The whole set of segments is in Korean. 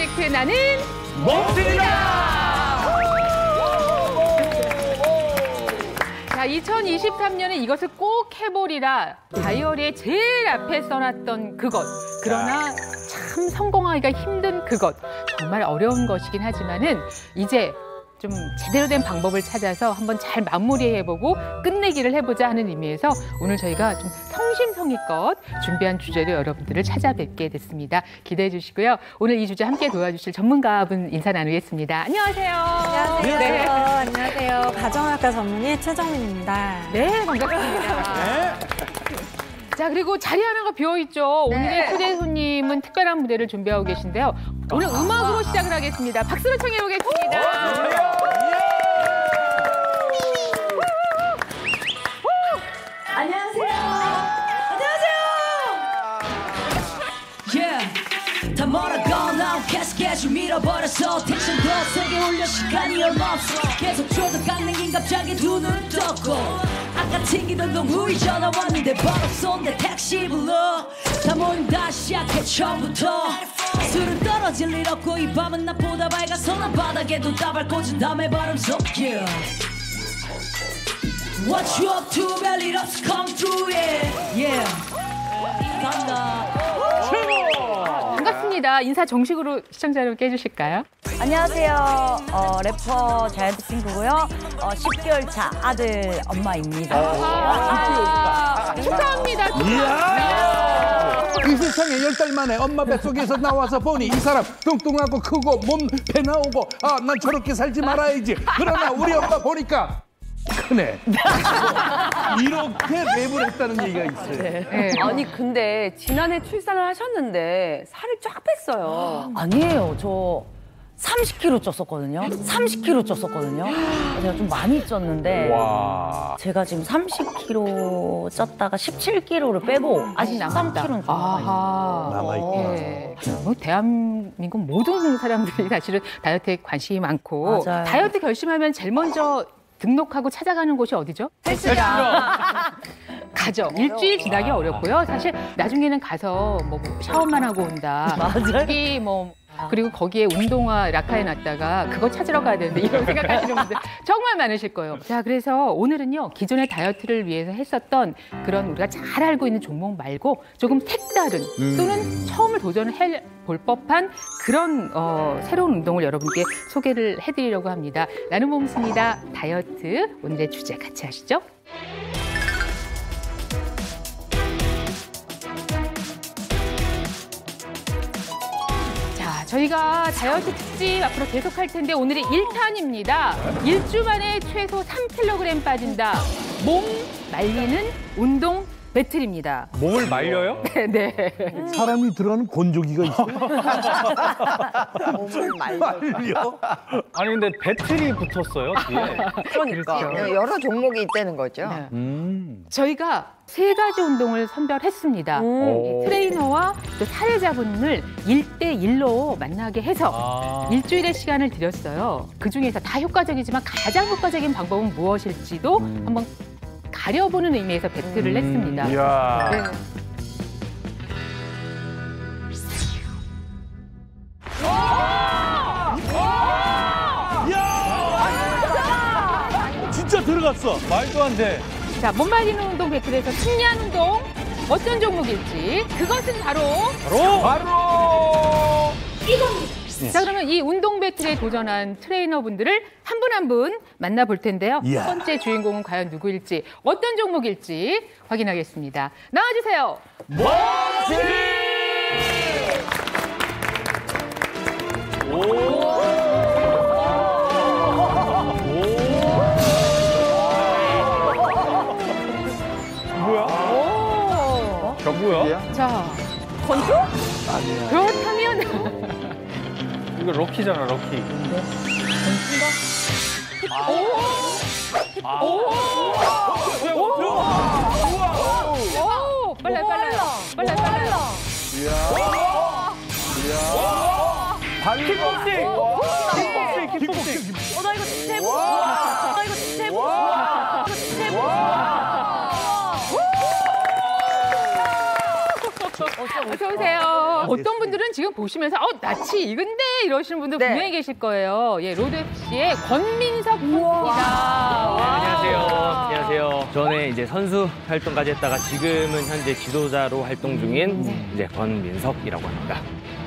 프로젝트 나는 몸쓰리다! 자, 2023년에 이것을 꼭 해보리라 다이어리에 제일 앞에 써놨던 그것. 그러나 참 성공하기가 힘든 그것. 정말 어려운 것이긴 하지만은 이제 좀 제대로 된 방법을 찾아서 한번 잘 마무리해보고 끝내기를 해보자 하는 의미에서 오늘 저희가 좀 성심성의껏 준비한 주제로 여러분들을 찾아뵙게 됐습니다. 기대해 주시고요. 오늘 이 주제 함께 도와주실 전문가분 인사 나누겠습니다. 안녕하세요. 안녕하세요. 네. 안녕하세요. 가정의학과 전문의 최정민입니다. 네, 반갑습니다. 자, 그리고 자리 하나가 비어있죠. 오늘의 초대 손님은 특별한 무대를 준비하고 계신데요. 오늘 음악으로 시작을 하겠습니다. 박수로 청해 보겠습니다. 안녕하세요. Yeah. 다 멀어가나 계속 밀어버려서 텐션 더 세게 올려 시간이 얼마 없어 계속 줘도 깎는 갑자기 두 눈 떴고 아까 튕기던 동물이 전화 왔는데 버럭쏜데 택시 불러 다 모임 다시 시작해 처음부터 술은 떨어질 일 없고 이 밤은 나보다 밝아서 난 바닥에도 따발 꽂은 다음에 발음 섞여 What you up to 별일 없어 come through it Yeah 간다 반갑습니다. 인사 정식으로 시청자 여러분께 해주실까요? 안녕하세요. 래퍼 자이언트핑크고요. 10개월 차 아들 엄마입니다. 축하합니다. 이 세상에 10달 만에 엄마 뱃속에서 나와서 보니 이 사람 뚱뚱하고 크고 몸 배 나오고 아, 난 저렇게 살지 말아야지. 그러나 우리 엄마 보니까 크네. 이렇게 랩을 했다는 얘기가 있어요. 네. 아니 근데 지난해 출산을 하셨는데 살을 쫙 뺐어요. 아니에요. 저 30kg 쪘었거든요. 30kg 쪘었거든요. 제가 좀 많이 쪘는데 제가 지금 30kg 쪘다가 17kg를 빼고 아직 13kg는 좀 남아있구나. 네. 뭐 대한민국 모든 사람들이 사실은 다이어트에 관심이 많고 맞아요. 다이어트 결심하면 제일 먼저 등록하고 찾아가는 곳이 어디죠? 가죠. 일주일 지나기 어렵고요. 사실 나중에는 가서 뭐 샤워만 하고 온다. 맞아요. 여기 뭐 그리고 거기에 운동화 라카에 놨다가 그거 찾으러 가야 되는데 이런 생각하시는 분들 정말 많으실 거예요. 자, 그래서 오늘은요. 기존의 다이어트를 위해서 했었던 그런 우리가 잘 알고 있는 종목 말고 조금 색다른 또는 처음을 도전해 볼 법한 그런 새로운 운동을 여러분께 소개를 해드리려고 합니다. 나는 몸습니다. 다이어트 오늘의 주제 같이 하시죠. 저희가 다이어트 특집 앞으로 계속 할 텐데 오늘이 1탄입니다. 1주 만에 최소 3kg 빠진다. 몸 말리는 운동 배틀입니다. 몸을 말려요? 네. 사람이 들어가는 건조기가 있어요. 몸을 말려. 아니 근데 배틀이 붙었어요 뒤에. 그러니까. 여러 종목이 있다는 거죠. 네. 저희가 3가지 운동을 선별했습니다. 이 트레이너와 또 사례자분을 1대1로 만나게 해서 일주일의 시간을 드렸어요. 그중에서 다 효과적이지만 가장 효과적인 방법은 무엇일지도 한번 가려보는 의미에서 배틀을 했습니다. 이야. 네. 진짜 들어갔어. 말도 안 돼. 자, 몸 말리는 운동 배틀에서 승리한 운동 어떤 종목일지 그것은 바로 이겁니다. 자, 그러면 이 운동 배틀에 도전한 트레이너분들을 한 분 한 분 만나볼 텐데요. 이야. 첫 번째 주인공은 과연 누구일지 어떤 종목일지 확인하겠습니다. 나와주세요. 뭐야? 자, 건조? 아니야. 그렇다면 이거 럭키잖아 럭키. 오, 빨라요. 킥복싱. 나 이거 진짜 해보고 어서 오세요. 어떤 분들은 지금 보시면서 낯이 익은데 이러시는 분들 네. 분명히 계실 거예요. 예, 로드 FC의 권민석 선수입니다. 안녕하세요. 안녕하세요. 저는 이제 선수 활동까지 했다가 지금은 현재 지도자로 활동 중인 이제 권민석이라고 합니다.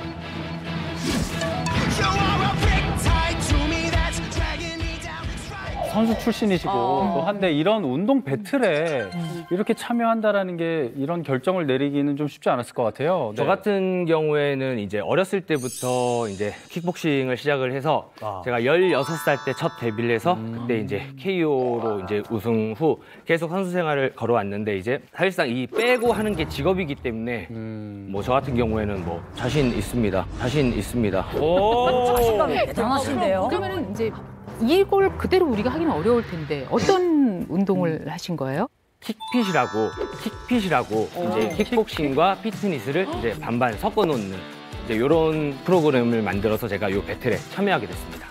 선수 출신이시고 또 한데 이런 운동 배틀에 이렇게 참여한다라는 게 이런 결정을 내리기는 좀 쉽지 않았을 것 같아요. 저 같은 경우에는 이제 어렸을 때부터 이제 킥복싱을 시작을 해서 제가 16살 때 첫 데뷔를 해서 그때 이제 KO로 이제 우승 후 계속 선수 생활을 걸어왔는데 이제 사실상 이 빼고 하는 게 직업이기 때문에 뭐 저 같은 경우에는 뭐 자신 있습니다. 자신 있습니다. 자신감이 대단하신데요. 그러면은 이제 이걸 그대로 우리가 하기는 어려울 텐데 어떤 운동을 하신 거예요? 킥핏이라고 이제 킥복싱과 피트니스를 이제 반반 섞어 놓는 이제 이런 프로그램을 만들어서 제가 이 배틀에 참여하게 됐습니다.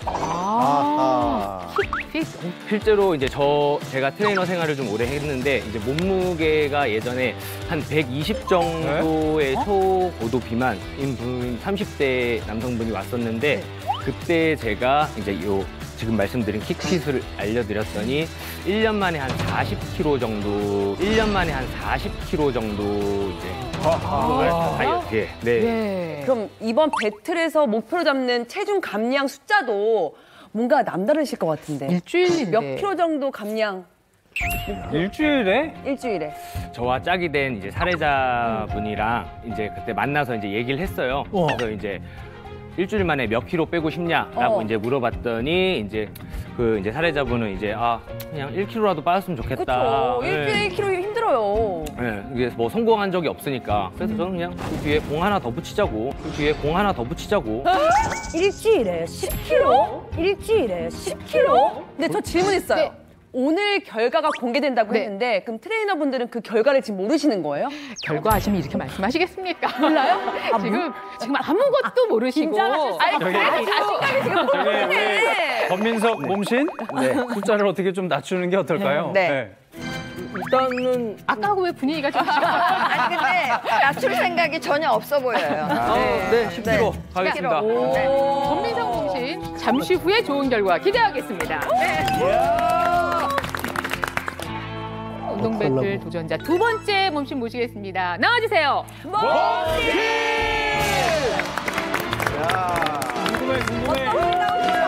킥핏. 실제로 이제 제가 트레이너 생활을 좀 오래 했는데 이제 몸무게가 예전에 한 120 정도의 초고도 비만인 분 30대 남성분이 왔었는데 그때 제가 이제 지금 말씀드린 킥핏을 알려드렸더니 1년 만에 한 40kg 정도 이제 다이어트에 네. 그럼 이번 배틀에서 목표로 잡는 체중 감량 숫자도 뭔가 남다르실 것 같은데. 일주일인데. 몇 킬로 정도 감량? 일주일에? 일주일에. 저와 짝이 된 이제 사례자분이랑 이제 그때 만나서 이제 얘기를 했어요. 그래서 이제 일주일 만에 몇 킬로 빼고 싶냐라고 이제 물어봤더니 이제 이제 사례자분은 이제 그냥 1킬로라도 빠졌으면 좋겠다. 그렇죠. 일주일에 1킬로 힘들어요. 네, 이게 뭐 성공한 적이 없으니까 그래서 저는 그냥 그 뒤에 공 하나 더 붙이자고. 일주일에 10kg? 일주일에 10kg? 근데 저 질문 있어요. 네. 오늘 결과가 공개된다고 네. 했는데 그럼 트레이너분들은 그 결과를 지금 모르시는 거예요? 결과 아시면 이렇게 말씀하시겠습니까? 몰라요? 지금 아무것도 모르시고. 자신감이 지금 우리 권민석 몸신 숫자를 어떻게 좀 낮추는 게 어떨까요? 네. 일단은 아까하고 왜 분위기가 좀 아니 근데 낮출 생각이 전혀 없어 보여요. 네, 10kg 가겠습니다. 권민석 공신 잠시 후에 좋은 결과 기대하겠습니다. 운동 배틀 도전자 두 번째 몸신 모시겠습니다. 나와주세요. 궁금해.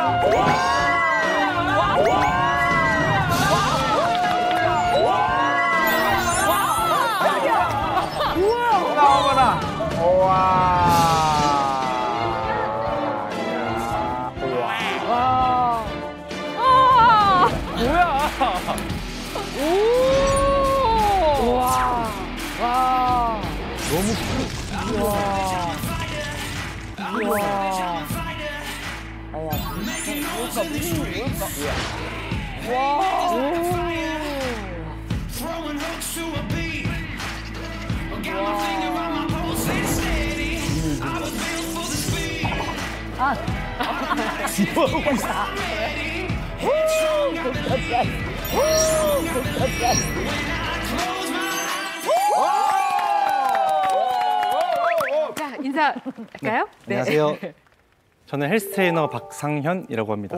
자, 인사할까요? 안녕하세요. 저는 헬스 트레이너 박상현이라고 합니다.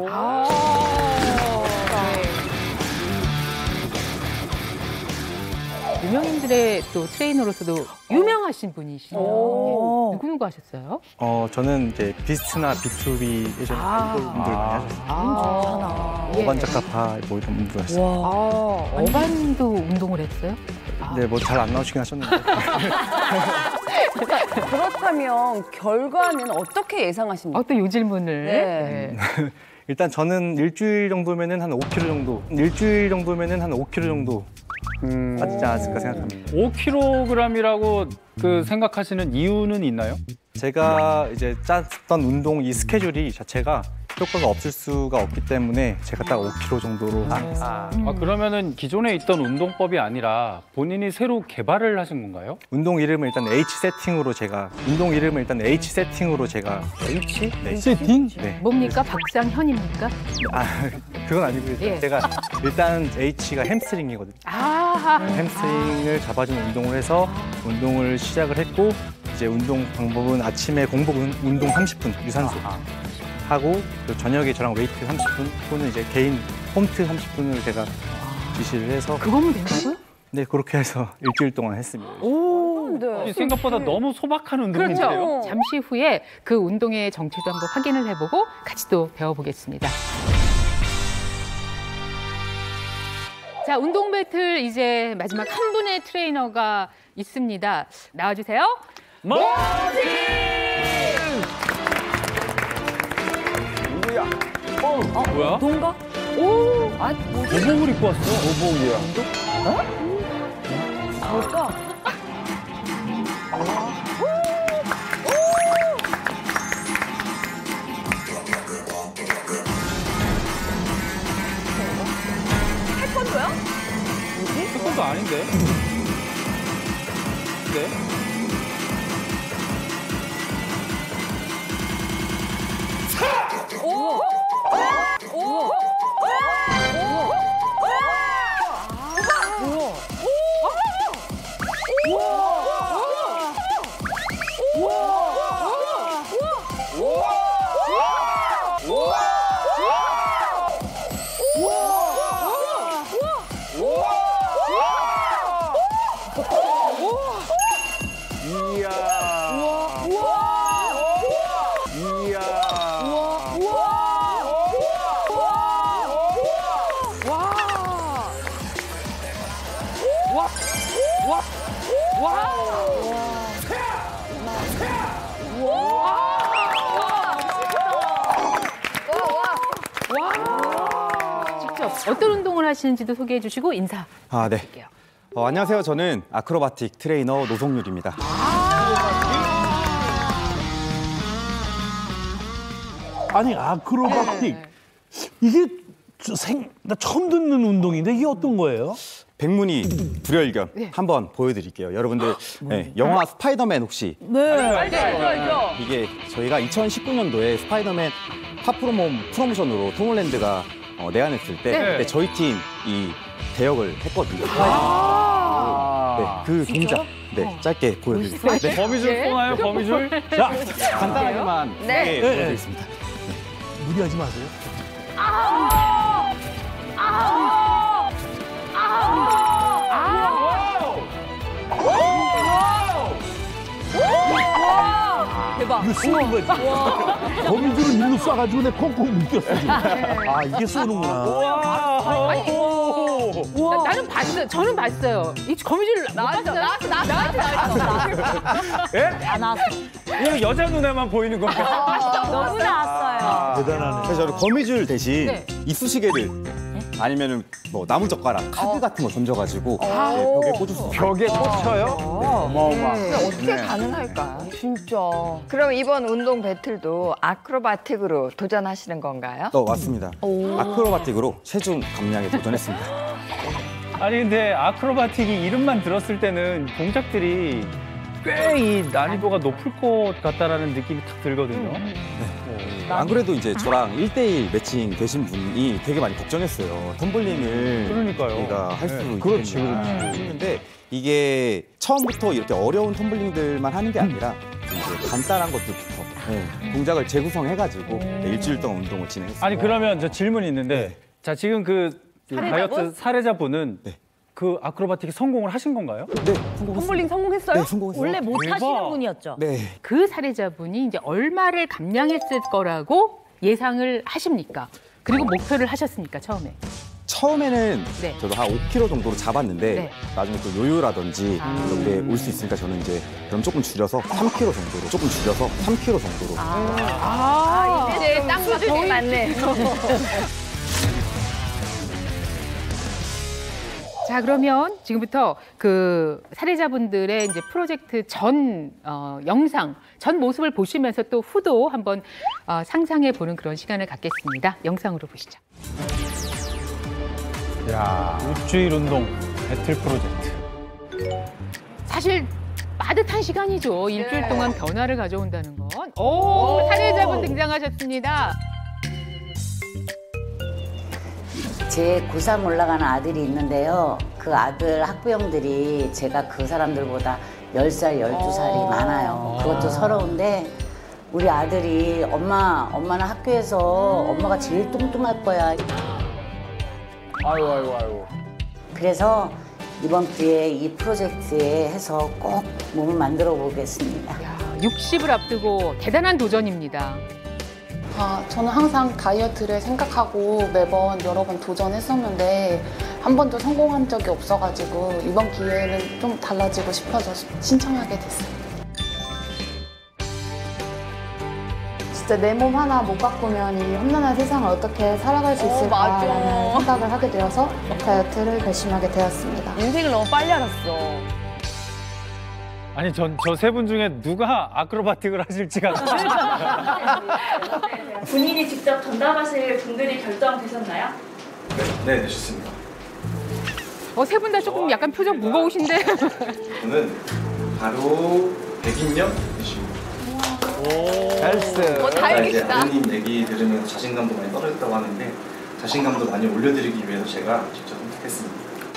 유명인들의 또 트레이너로서도 유명하신 분이시네요. 누구 하셨어요? 저는 이제 비스트나 B2B 예전에 아이돌분들 많이 하셨어요. 어반자카파 뭐 이런 분들 하셨어요. 어반도 운동을 했어요? 네, 뭐 잘 안 나오시긴 하셨는데. 그렇다면 결과는 어떻게 예상하십니까? 또 이 질문을. 네. 일단 저는 일주일 정도면은 한 5kg 정도 빠지지 않았을까 생각합니다. 5kg이라고 생각하시는 이유는 있나요? 제가 이제 짰던 운동 이 스케줄이 자체가 효과가 없을 수가 없기 때문에 제가 딱 5kg 정도로 생각했어요. 그러면은 기존에 있던 운동법이 아니라 본인이 새로 개발을 하신 건가요? 운동 이름을 일단 H 세팅으로 제가 H? 네. 세팅? 네. 뭡니까? 박상현입니까? 그건 아니고요. 예. 제가 일단 H가 햄스트링이거든요. 아하. 햄스트링을 잡아주는 운동을 해서 운동을 시작을 했고 이제 운동 방법은 아침에 공복 운동 30분 유산소 하고 또 저녁에 저랑 웨이트 30분 또는 이제 개인 홈트 30분을 제가 지시를 해서 그거면 된다고요? 네 그렇게 해서 일주일 동안 했습니다. 생각보다 너무 소박한 운동인데요. 그렇죠. 잠시 후에 그 운동의 정체도 한번 확인을 해보고 같이 또 배워보겠습니다. 자, 운동 배틀 이제 마지막 한 분의 트레이너가 있습니다. 나와주세요. 뭐야? 동가? 교복을 입고 왔어. 교복이야. 뭘까? 태권도 아닌데? 네? 직접 어떤 운동을 하시는지도 소개해 주시고 인사 부탁드릴게요. 안녕하세요. 저는 아크로바틱 트레이너 노성률입니다. 아니 아크로바틱 이게 나 처음 듣는 운동인데 이게 어떤 거예요? 백문이 불여일견 한번 보여드릴게요. 여러분들 영화 스파이더맨 혹시 알죠. 이게 저희가 2019년도에 스파이더맨 프로모션으로 톰 홀랜드가 내한했을 때 그때 저희 팀 이 대역을 했거든요. 그 동작 짧게 보여드리겠습니다. 네. 거미줄 쏘나요? 거미줄? 자, 간단하게만 보여드리겠습니다. 무리하지 마세요. 대박. 이거 쏘는 거지. 거미줄을 일로 쏴가지고 내 콩콩 묶였어 지금. 아 이게 쏘는구나. 나는 봤어요. 저는 봤어요. 이 거미줄 나왔어. 안 나왔어. 이거 여자 눈에만 보이는 건가? 너무 나왔어요. 대단하네. 그래서 저는 거미줄 대신 이쑤시개를 아니면은 뭐 나무젓가락, 카드 같은 거 던져가지고 벽에 꽂을 수 있어요. 벽에 꽂혀요? 어떻게 가능할까? 진짜. 그럼 이번 운동 배틀도 아크로바틱으로 도전하시는 건가요? 맞습니다. 아크로바틱으로 체중 감량에 도전했습니다. 아니 근데 아크로바틱이 이름만 들었을 때는 동작들이 꽤 이 난이도가 높을 것 같다라는 느낌이 탁 들거든요. 안 그래도 이제 저랑 1대1 매칭 되신 분이 되게 많이 걱정했어요. 텀블링을 그러니까요. 우리가 할 수 그렇지, 있겠냐 했는데 이게 처음부터 이렇게 어려운 텀블링들만 하는 게 아니라 이제 간단한 것들부터 동작을 재구성해가지고 일주일 동안 운동을 진행했습니다. 아니 그러면 저 질문이 있는데 자 지금 그 다이어트 사례자분은 그 아크로바틱에 성공을 하신 건가요? 네, 성공했습니다. 텀블링 성공했어요? 네, 성공했어요. 원래 못 대박. 하시는 분이었죠? 네. 그 사례자분이 이제 얼마를 감량했을 거라고 예상을 하십니까? 그리고 목표를 하셨습니까, 처음에? 처음에는 네. 저도 한 5kg 정도로 잡았는데 네. 나중에 또 요요라든지 이런 게 올 수 있으니까 저는 이제 그럼 조금 줄여서 3kg 정도로 이제 딱 수준이 맞네. 자, 그러면 지금부터 그 사례자분들의 이제 프로젝트 전 영상, 전 모습을 보시면서 또 후도 한번 상상해 보는 그런 시간을 갖겠습니다. 영상으로 보시죠. 야 일주일 운동 배틀 프로젝트. 사실 빠듯한 시간이죠. 일주일 동안 변화를 가져온다는 건. 오, 사례자분 등장하셨습니다. 제 고3 올라가는 아들이 있는데요. 그 아들 학부형들이 제가 그 사람들보다 10살, 12살이 많아요. 그것도 서러운데 우리 아들이 엄마는 학교에서 엄마가 제일 뚱뚱할 거야. 아이고. 그래서 이번 기회에 이 프로젝트에 해서 꼭 몸을 만들어 보겠습니다. 60을 앞두고 대단한 도전입니다. 저는 항상 다이어트를 생각하고 매번 여러 번 도전했었는데 한 번도 성공한 적이 없어가지고 이번 기회에는 좀 달라지고 싶어서 신청하게 됐어요. 진짜 내 몸 하나 못 바꾸면 이 험난한 세상을 어떻게 살아갈 수 있을까라는 생각을 하게 되어서 다이어트를 결심하게 되었습니다. 인생을 너무 빨리 알았어. 아니 저 세 분 중에 누가 아크로바틱을 하실지가 본인이 직접 전담하실 분들이 결정되셨나요? 네, 되셨습니다. 세 분 다 조금 약간 표정 무거우신데. 저는 바로 백인영 되십니다. 잘했어요. 다행이시다. 아드님 얘기 들으면서 자신감도 많이 떨어졌다고 하는데 자신감도 많이 올려드리기 위해서 제가 직접 선택했습니다.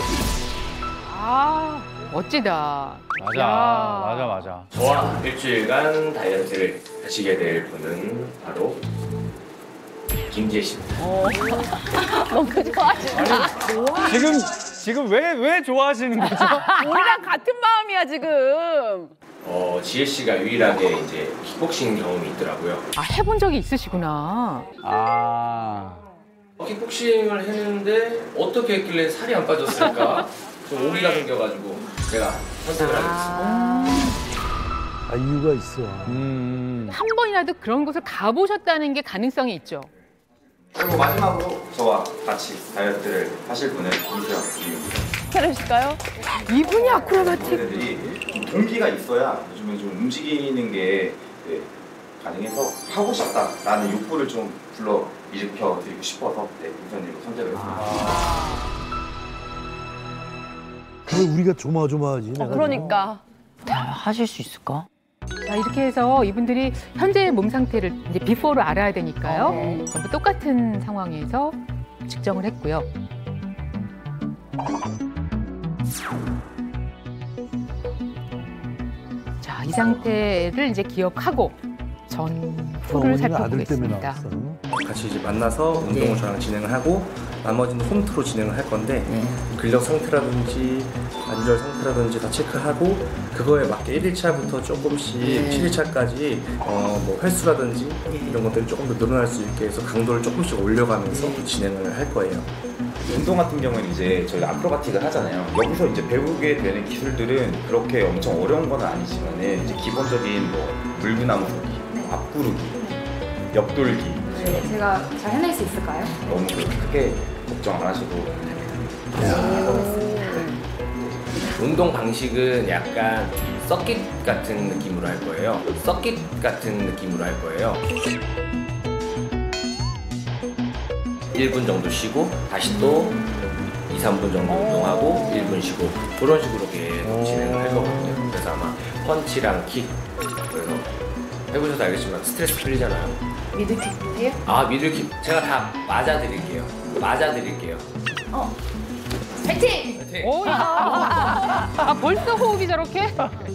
멋지다. 맞아. 저와 일주일간 다이어트를 하시게 될 분은 바로 김지혜 씨입니다. 너무 좋아하신다. 지금 왜 좋아하시는 거죠? 우리랑 같은 마음이야 지금. 지혜 씨가 유일하게 이제 킥복싱 경험이 있더라고요. 해본 적이 있으시구나. 킥복싱을 했는데 어떻게 했길래 살이 안 빠졌을까? 좀 오기가 생겨가지고 제가 선택을 하게 됐습니다. 이유가 있어. 한 번이라도 그런 곳을 가보셨다는 게 가능성이 있죠. 그리고 마지막으로 저와 같이 다이어트를 하실 분은 이수영님입니다. 차려주실까요? 이분이 아크로바틱. 애들이 동기가 있어야 요즘에 좀 움직이는 게 가능해서 하고 싶다라는 욕구를 좀 불러 일으켜 드리고 싶어서 이수영님을 선택을 했습니다. 왜 우리가 조마조마하지? 그러니까. 하실 수 있을까? 자, 이렇게 해서 이분들이 현재의 몸 상태를 이제 비포를 알아야 되니까요. 전부 똑같은 상황에서 측정을 했고요. 자, 이 상태를 이제 기억하고 전후를 살펴보겠습니다. 같이 이제 만나서 운동을 저랑 진행을 하고 나머지는 홈트로 진행을 할 건데 근력 상태라든지 관절 상태라든지 다 체크하고 그거에 맞게 1일차부터 조금씩 7일차까지 뭐 횟수라든지 이런 것들이 조금 더 늘어날 수 있게 해서 강도를 조금씩 올려가면서 진행을 할 거예요. 운동 같은 경우는 이제 저희가 아크로바틱을 하잖아요. 여기서 이제 배우게 되는 기술들은 그렇게 엄청 어려운 건 아니지만 이제 기본적인 뭐 물구나무 서기, 앞구르기, 옆돌기 제가 잘 해낼 수 있을까요? 너무 크게 걱정 안 하셔도 됩니다. 운동 방식은 약간 서킷 같은 느낌으로 할 거예요. 서킷 같은 느낌으로 할 거예요. 1분 정도 쉬고 다시 또 2, 3분 정도 운동하고 1분 쉬고 그런 식으로 계속 진행을 할 거거든요. 그래서 아마 펀치랑 킥 그래서 해보셔도 알겠지만 스트레스 풀리잖아요. 미들킥이요? 미들킥 제가 다 맞아드릴게요. 파이팅! 벌써 호흡이 저렇게?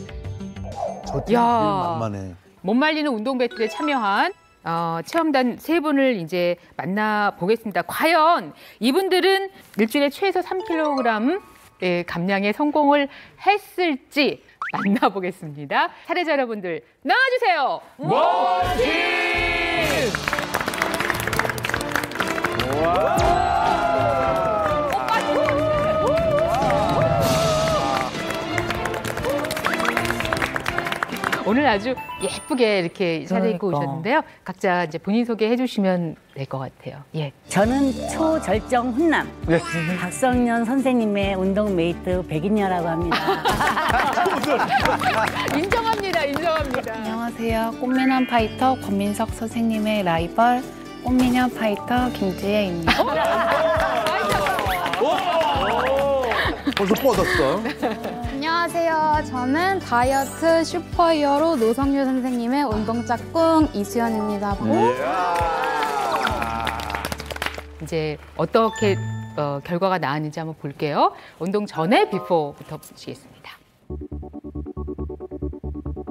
만만해. 못 말리는 운동 배틀에 참여한 체험단 세 분을 이제 만나보겠습니다. 과연 이분들은 일주일에 최소 3kg 감량에 성공을 했을지 만나보겠습니다. 사례자 여러분들 나와주세요. 오늘 아주 예쁘게 이렇게 차려입고 오셨는데요. 각자 이제 본인 소개해 주시면 될 것 같아요. 예. 저는 초절정 훈남 박성년 선생님의 운동 메이트 백인여라고 합니다. 인정합니다. 안녕하세요. 꽃미남 파이터 권민석 선생님의 라이벌 꽃미남 파이터 김지혜입니다. 벌써 뻗었어. 안녕하세요. 저는 다이어트 슈퍼히어로 노성유 선생님의 운동짝꿍 이수연입니다. 이제 어떻게 결과가 나왔는지 한번 볼게요. 운동 전에 비포부터 보시겠습니다.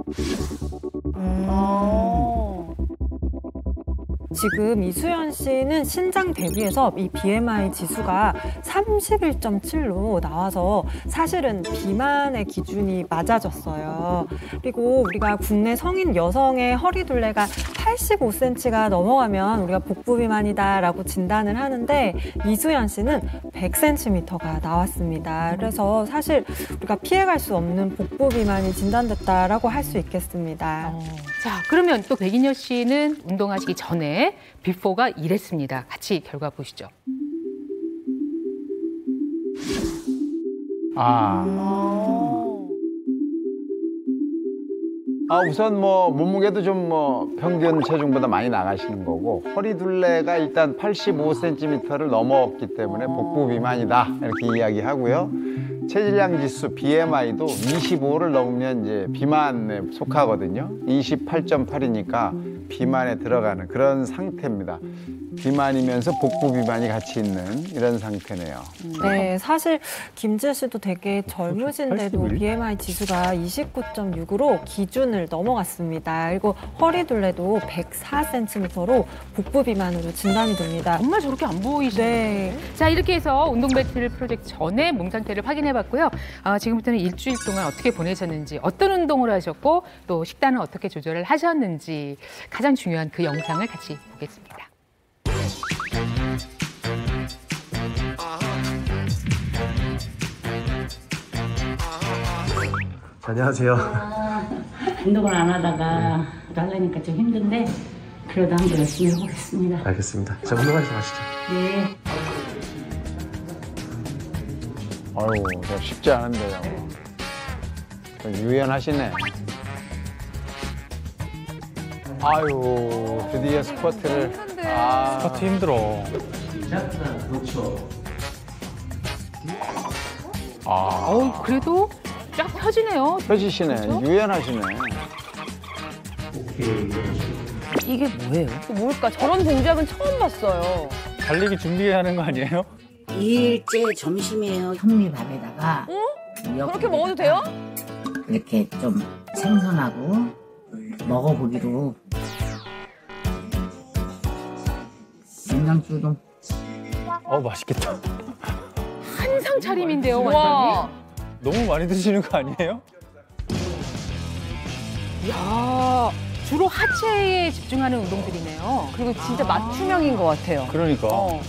지금 이수연 씨는 신장 대비해서 이 BMI 지수가 31.7로 나와서 사실은 비만의 기준이 맞아졌어요. 그리고 우리가 국내 성인 여성의 허리 둘레가 85cm가 넘어가면 우리가 복부 비만이다라고 진단을 하는데 이수연 씨는 100cm가 나왔습니다. 그래서 사실 우리가 피해갈 수 없는 복부 비만이 진단됐다라고 할 수 있겠습니다. 자, 그러면 또 백인여 씨는 운동하시기 전에 비포가 이랬습니다. 같이 결과 보시죠. 우선 뭐 몸무게도 좀 뭐 평균 체중보다 많이 나가시는 거고 허리 둘레가 일단 85cm를 넘어왔기 때문에 복부 비만이다 이렇게 이야기하고요. 체질량 지수 BMI도 25를 넘으면 이제 비만에 속하거든요. 28.8이니까 비만에 들어가는 그런 상태입니다. 비만이면서 복부 비만이 같이 있는 이런 상태네요. 네, 사실 김지혜 씨도 되게 젊으신데도 BMI 지수가 29.6으로 기준을 넘어갔습니다. 그리고 허리 둘레도 104cm로 복부 비만으로 진단이 됩니다. 정말 저렇게 안 보이시네요. 네. 자, 이렇게 해서 운동 배틀 프로젝트 전에 몸 상태를 확인해봤고요. 지금부터는 일주일 동안 어떻게 보내셨는지, 어떤 운동을 하셨고 또 식단은 어떻게 조절을 하셨는지 가장 중요한 그 영상을 같이 보겠습니다. 안녕하세요. 운동을 안 하다가 하려니까 좀 힘든데 그래도 한번 열심히 해보겠습니다. 알겠습니다. 자, 운동하셔서 가시죠. 네. 아유, 쉽지 않은데요. 유연하시네. 아유, 드디어 스쿼트를. 스쿼트 힘들어. 그래도 쫙 펴지네요. 펴지시네. 그렇죠? 유연하시네. 이게 뭐예요? 뭘까? 저런 동작은 처음 봤어요. 달리기 준비하는 거 아니에요? 2일째 점심이에요. 현미밥에다가 그렇게 먹어도 돼요? 이렇게 좀 생선하고 먹어보기로. 된장찌개도 맛있겠다. 한상 차림인데요, 와. 완전히. 너무 많이 드시는 거 아니에요? 이야, 주로 하체에 집중하는 운동들이네요. 그리고 진짜 맞춤형인 것 같아요. 그러니까.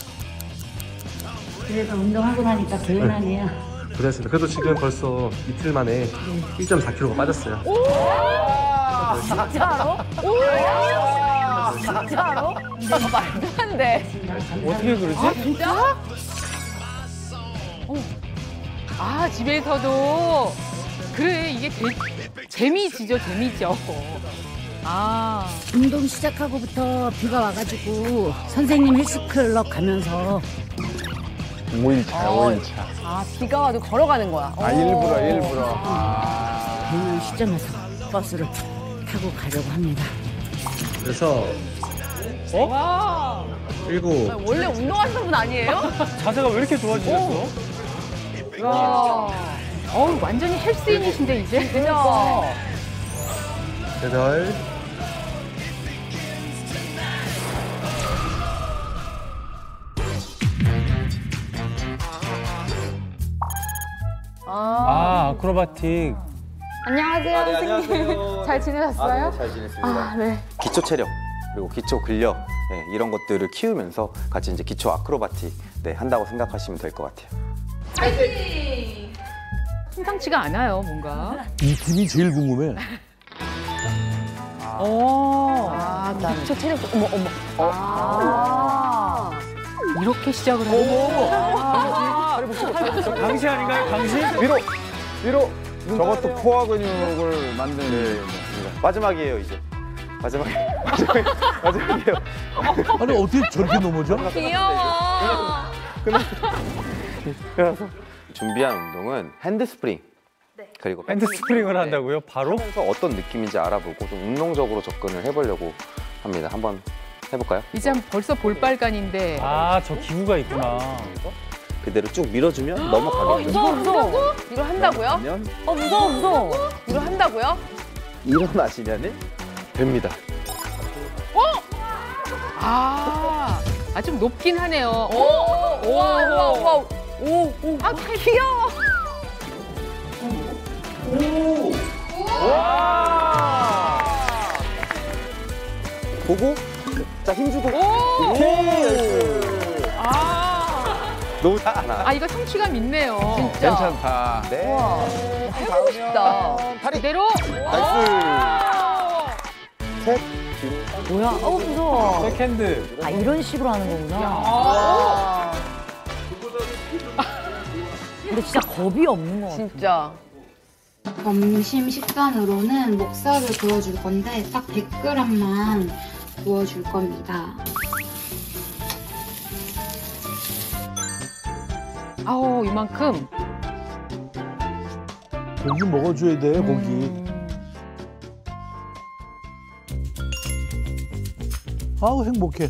그래도 운동하고 나니까 개운하네요. 고생했습니다. 그래도 지금 벌써 이틀 만에 1.4kg가 빠졌어요. 진짜로? 진짜로? 말도 안 돼. 어떻게 그러지? 진짜? 집에서도 그래, 이게 재미지죠. 운동 시작하고부터 비가 와가지고 선생님 헬스클럽 가면서 5일차. 비가 와도 걸어가는 거야. 일부러. 되는 시점에서 버스를 타고 가려고 합니다. 그래서 그리고 원래 운동하시는 분 아니에요? 자세가 왜 이렇게 좋아지셨어? 완전히 헬스인이신데 이제. 그죠? 8. 아크로바틱. 안녕하세요, 네, 선생님. 안녕하세요. 잘 지내셨어요? 네, 잘 지냈습니다. 네. 기초 체력 그리고 기초 근력 이런 것들을 키우면서 같이 이제 기초 아크로바틱 한다고 생각하시면 될 것 같아요. 파이팅! 심상치가 않아요, 뭔가. 이 팀이 제일 궁금해. 기초 체력. 이렇게 시작을 하고. 강시 아닌가요? 강시? 위로. 저것도 코어 근육을 만드는. 마지막이에요, 이제. 마지막이에요. 아니, 어떻게 저렇게 넘어져? 귀여워. 그래서 준비한 운동은 핸드 스프링. 그리고 핸드 스프링을 한다고요? 바로? 하면서 어떤 느낌인지 알아보고 좀 운동적으로 접근을 해보려고 합니다. 한번 해볼까요? 이제 벌써 볼빨간인데. 저 기구가 있구나. 그대로 쭉 밀어주면 넘어가겠죠. 무서워. 이걸 한다고요? 그러면 무서워. 이걸 한다고요? 일어나시면은 됩니다. 좀 높긴 하네요. 귀여워. 보고 자 힘주고. 너무 잘하나? 이거 성취감 있네요. 진짜. 괜찮다. 네. 우와. 해보고 싶다. 그대로. 나이스. 셋. 뭐야? 무서워. 백핸드. 이런 식으로 하는 거구나. 근데 진짜 겁이 없는 것 같아. 진짜. 점심 식단으로는 목살을 구워줄 건데 딱 100g만 구워줄 겁니다. 이만큼. 고기 먹어줘야 돼, 고기. 아우, 행복해.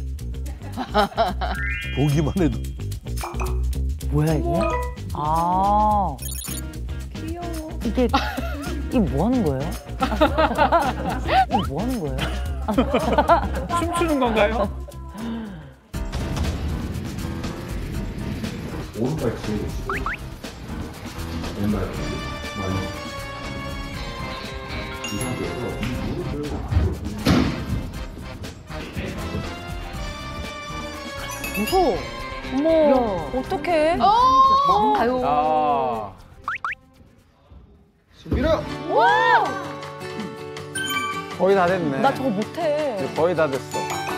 보기만 해도. 뭐야, 이게? 귀여워. 이게 뭐 하는 거예요? 이게 뭐 하는 거예요? 춤추는 건가요? 오른발 뒤에 계시고 왼발 많이 이 상태에서 이 무릎을 무서워. 어머, 어떡해? 아유. 밀어. 와! 거의 다 됐네. 나 저거 못해. 거의 다 됐어.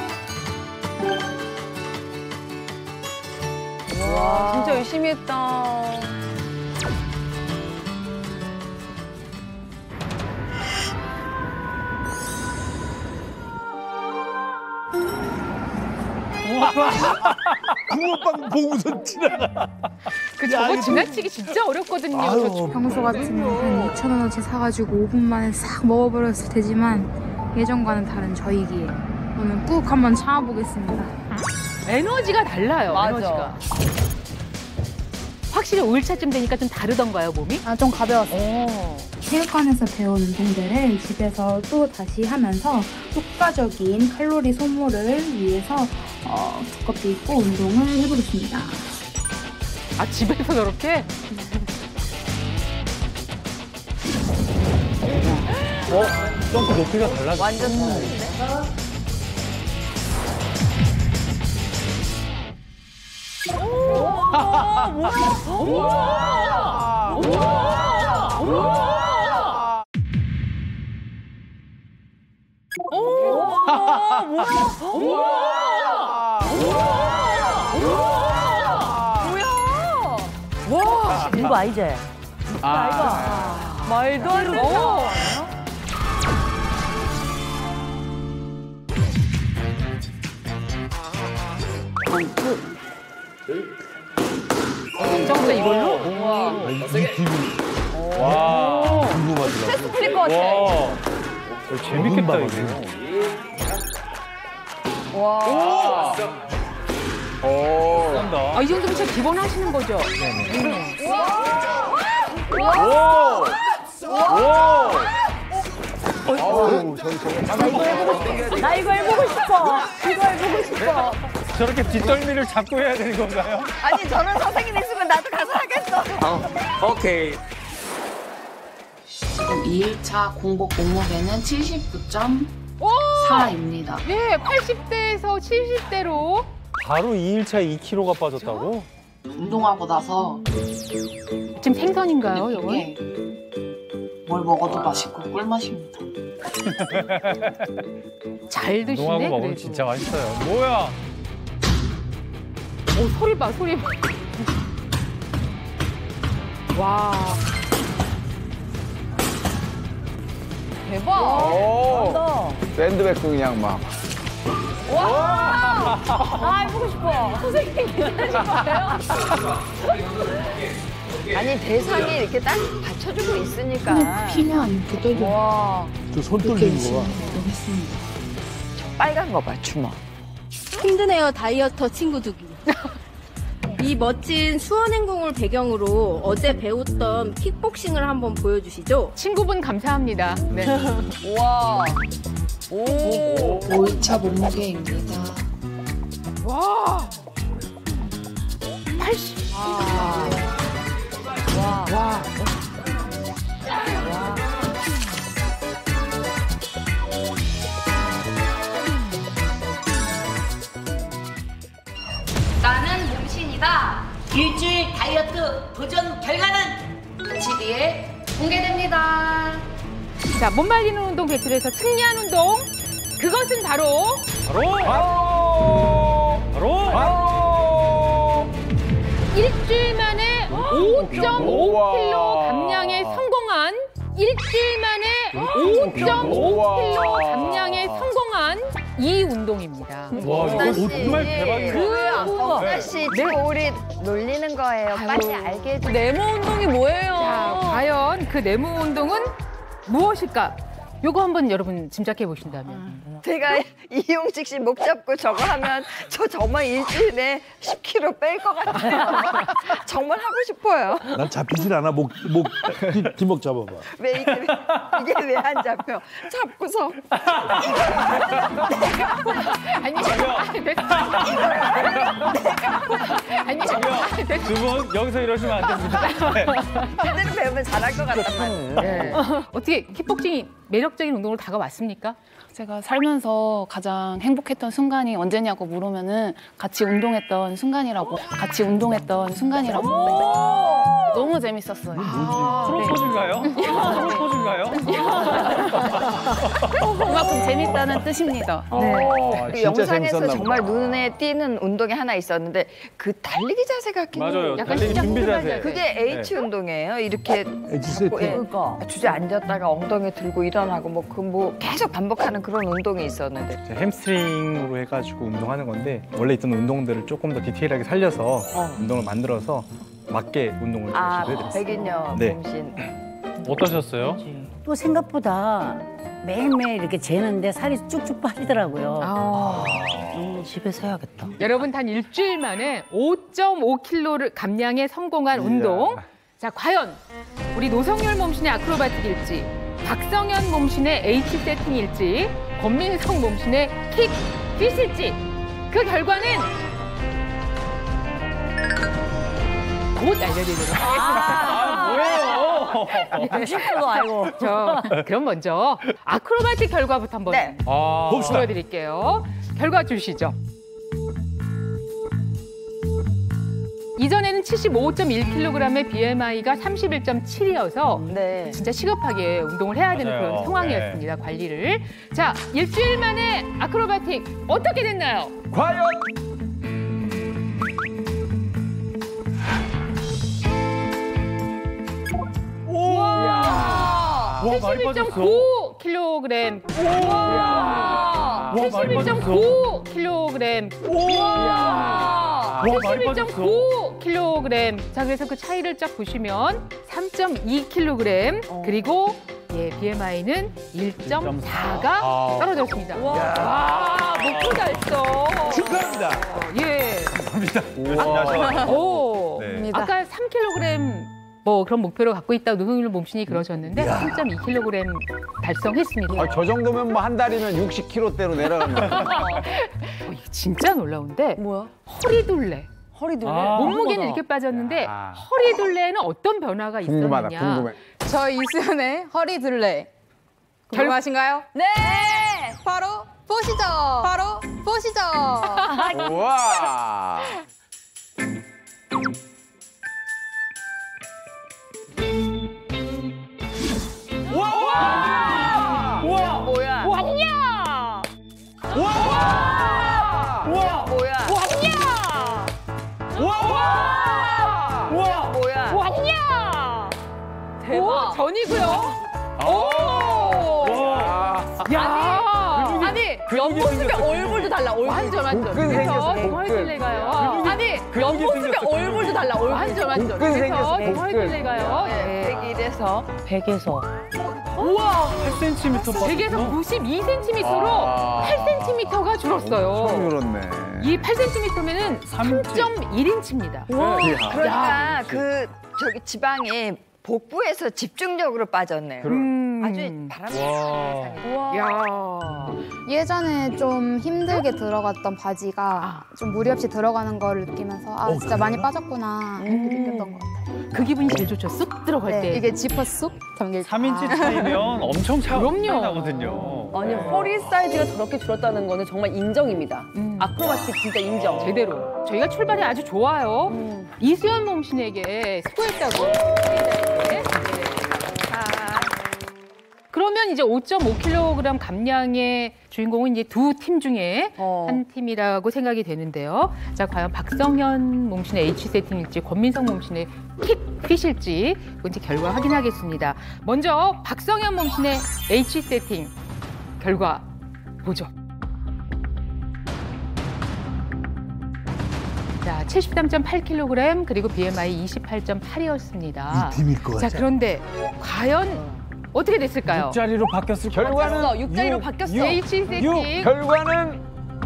와, 진짜 열심히 했다. 붕어빵 보고서 지나가. 저거 지나치기 진짜 어렵거든요. 평소 같으면 한 2,000원어치 사가지고 5분 만에 싹 먹어버렸을 테지만 예전과는 다른 저희기에 오늘 꾹 한번 참아보겠습니다. 에너지가 달라요. 맞아. 에너지가. 확실히 5일차쯤 되니까 좀 다르던가요, 몸이? 좀 가벼웠어요. 체육관에서 배운 운동들을 집에서 또 다시 하면서 효과적인 칼로리 소모를 위해서 두껍게 입고 운동을 해보겠습니다. 집에서 저렇게? 점프 높이가 달라졌어. 완전 다른데? 와, 이거 아니지? 말도 안 돼. 진짜 이걸로? 와. 궁금하더라고. 풀릴 것 같아. 재밌겠다, 이거. 와. 싼다. 이 정도면 진짜 기본 하시는 거죠? 와. 나 이거 해보고 싶어. 이거 해보고 싶어. 저렇게 뒷덜미를 잡고 해야 되는 건가요? 아니 저런 선생님 있으면 나도 가서 하겠어. 오케이. 지금 2일차 공복 몸무게는 79.4입니다. 네, 80대에서 70대로. 바로 2일차 2kg가 빠졌다고? 운동하고 나서 지금 생선인가요, 이거? 느낀 게 뭘 먹어도 맛있고 꿀맛입니다. 잘 드시네, 운동하고 먹으면 그래도. 진짜 맛있어요. 뭐야? 소리 봐, 소리 봐. 와. 대박. 샌드백 그냥 막. 와. 해보고 싶어. 선생님 괜찮으신 거예요? 아니 대상이 이렇게 딱 받쳐주고 있으니까. 피면 이렇게 떨려. 와. 저 손 떨리는 거 봐. 했습니다. 빨간 거 봐, 주먹. 힘드네요, 다이어터 친구두기. 이 멋진 수원행궁을 배경으로 어제 배웠던 킥복싱을 한번 보여주시죠. 친구분 감사합니다. 네. 와. 오. 5차 몸무게입니다. 와. 80. 와. 와. 나는 몸신이다. 일주일 다이어트 도전 결과는 며칠 뒤에 공개됩니다. 자, 몸 말리는 운동 배틀에서 승리한 운동. 그것은 바로 일주일 만에 5.5kg 감량에 성공한 일주일 만에 5.5kg 감량에 성공한 이 운동입니다. 와, 이거 정말 대박이다. 홍순아 씨 지금 우리 놀리는 거예요. 빨리 알게 해주세요. 네모 운동이 뭐예요? 자, 과연 그 네모 운동은 무엇일까? 요거 한번 여러분 짐작해 보신다면. 제가 이용식 씨 목 잡고 저거 하면 저 정말 일주일 내에 10kg 뺄 것 같아요. 정말 하고 싶어요. 난 잡히질 않아. 뒷목 잡아봐. 왜 이게 왜 안 잡혀? 잡고서 두 분 여기서 이러시면 안 됩니다. 제대로 배우면 잘할 것 같단 말이에요. 네. 어떻게 킥복싱이 매력적인 운동으로 다가왔습니까? 제가 살면서 가장 행복했던 순간이 언제냐고 물으면은 같이 운동했던 순간이라고. 너무 재밌었어요. 프로포즈인가요? 프로포즈인가요? 그만큼 재밌다는 뜻입니다. 그 영상에서 정말 눈에 띄는 운동이 하나 있었는데 그 달리기 자세가 맞아요. 약간 달리기 준비 자세. 그게 H 운동이에요. 이렇게 그러니까. 주제 앉았다가 엉덩이 들고 일어나고 뭐 계속 반복하는 그런 운동이 있었는데 햄스트링으로 해가지고 운동하는 건데 원래 있던 운동들을 조금 더 디테일하게 살려서 운동을 만들어서 맞게 운동을 해드렸어요. 백인여 네. 몸신. 어떠셨어요? 또 생각보다 매일매일 이렇게 재는데 살이 쭉쭉 빠지더라고요. 집에서 해야겠다. 여러분 단 일주일 만에 5.5kg를 감량에 성공한 운동. 자, 과연 우리 노성열 몸신의 아크로바틱일지, 박성현 몸신의 H 세팅일지, 권민성 몸신의 킥 핏일지 그 결과는 곧 알려드리도록 하겠습니다. 뭐예요? 아이고. 그럼 먼저 아크로바틱 결과부터 한번 봅시다. 보여드릴게요. 결과 주시죠. 이전에는 75.1kg의 BMI가 31.7이어서 진짜 시급하게 운동을 해야 되는 맞아요. 그런 상황이었습니다. 관리를. 자, 일주일 만에 아크로바틱 어떻게 됐나요? 과연 와, 많이 빠졌어. 71.9kg. 와, 많이 빠졌어. 71.9kg. 와, 많이 빠졌어. 71.9kg. 자, 그래서 그 차이를 쫙 보시면 3.2kg 그리고 BMI는 1.4가 떨어졌습니다. 와, 목표 달성. 축하합니다. 감사합니다. 오, 네. 아까 3kg 그런 목표를 갖고 있다고 노성일 몸신이 그러셨는데 3.2kg 달성했습니다. 저 정도면 뭐 한 달이면 60kg대로 내려간다. 이게 진짜 놀라운데 허리둘레. 몸무게는 이렇게 빠졌는데 허리둘레에는 어떤 변화가 궁금하다, 있었느냐. 궁금해. 저 이수연의 허리둘레. 궁금하신가요? 네! 바로 보시죠. 우와. 우와! 뭐야? 왔냐? 우와! 뭐야? 왔냐? 우와! 뭐야? 왔냐? 대박. 전이고요. 아니 옆모습에 얼굴도 달라. 완전. 복근 생겼어, 복근. 허리둘레가요. 아니 옆모습에 얼굴도 달라. 완전. 복근 생겼어, 그래서 복근. 허리둘레가요. 101에서 100에서 우와! 8cm 세계에서 92cm로 8cm가 줄었어요. 엄청 줄었네. 이 8cm면은 3.1인치입니다. 그러니까 저기 지방이 복부에서 집중적으로 빠졌네요. 아주 바람직한 현상이에요. 예전에 좀 힘들게 들어갔던 바지가 좀 무리 없이 들어가는 걸 느끼면서 진짜 많이 빠졌구나 이렇게 느꼈던 것 같아요. 그 기분이 제일 좋죠. 쑥 들어갈 때. 이게 지퍼 쑥 잠길 때. 3인치 차이면 엄청 차이 그럼요. 나거든요. 아니 허리 사이즈가 저렇게 줄었다는 거는 정말 인정입니다. 아크로바틱 진짜 인정. 제대로. 저희가 출발이 아주 좋아요. 이수연 몸신에게 수고했다고. 그러면 이제 5.5kg 감량의 주인공은 이제 두 팀 중에 한 팀이라고 생각이 되는데요. 자, 과연 박성현 몸신의 H 세팅일지 권민성 몸신의 킥핏일지 이제 결과 확인하겠습니다. 먼저 박성현 몸신의 H 세팅 결과 보죠. 자, 73.8kg 그리고 BMI 28.8이었습니다. 이 팀일 것 같아. 자, 그런데 과연 어떻게 됐을까요? 6자리로 바뀌었을 것 결과는 같아요. 6자리로 바뀌었어. H 세팅. 결과는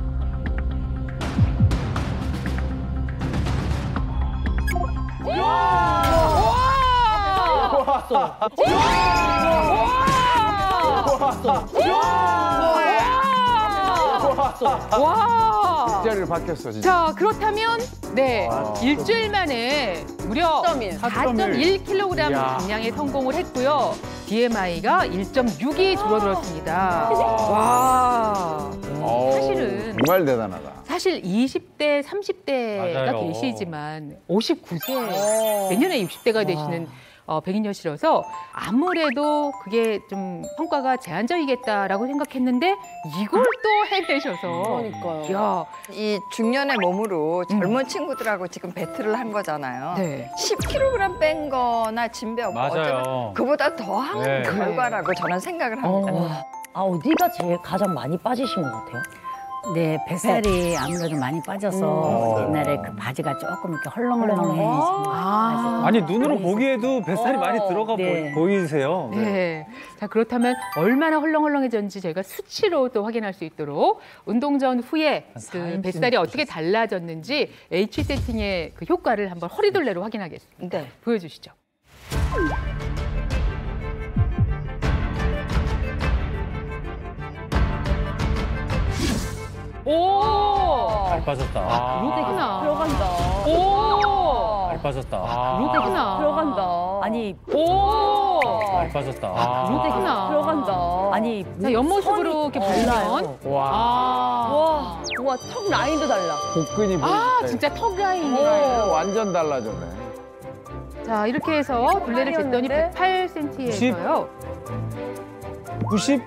와! 6자리로 바뀌었어 진짜. 자, 그렇다면 네, 일주일 만에 무려 4.1kg 감량에 성공을 했고요. BMI가 1.6이 줄어들었습니다. 와! 사실은 정말 대단하다. 사실 20대, 30대가 맞아요. 계시지만 59세, 내년에 60대가 되시는 백인여시라서 아무래도 그게 좀 성과가 제한적이겠다라고 생각했는데 이걸 또 해내셔서 그러니까요. 야, 이 중년의 몸으로 젊은 친구들하고 지금 배틀을 한 거잖아요. 네. 10kg 뺀 거나 진배 없고 맞아요. 어쩌면 그보다 더한 네. 결과라고 저는 생각을 합니다. 어디가 제일 가장 많이 빠지신 것 같아요? 네, 뱃살이 아무래도 많이 빠져서 옛날에 그 바지가 조금 이렇게 헐렁헐렁해지고 아니 눈으로 보기에도 뱃살이 많이 들어가 네. 보이세요. 네. 자, 그렇다면 얼마나 헐렁헐렁해졌는지 저희가 수치로 또 확인할 수 있도록 운동 전 후에 그 뱃살이 어떻게 달라졌는지 H 세팅의 그 효과를 한번 허리둘레로 확인하겠습니다. 네. 보여주시죠. 오! 잘 빠졌다. 그렇구나. 들어간다. 오! 잘 빠졌다. 그렇구나. 들어간다. 아니, 오! 잘 빠졌다. 그렇구나. 들어간다. 아니 자, 옆모습으로 이렇게 보면 와, 와, 턱 라인도 달라. 복근이 아, 진짜 턱 라인이. 완전 달라졌네. 자, 이렇게 해서 둘레를 쟀더니 108cm에서요. 90?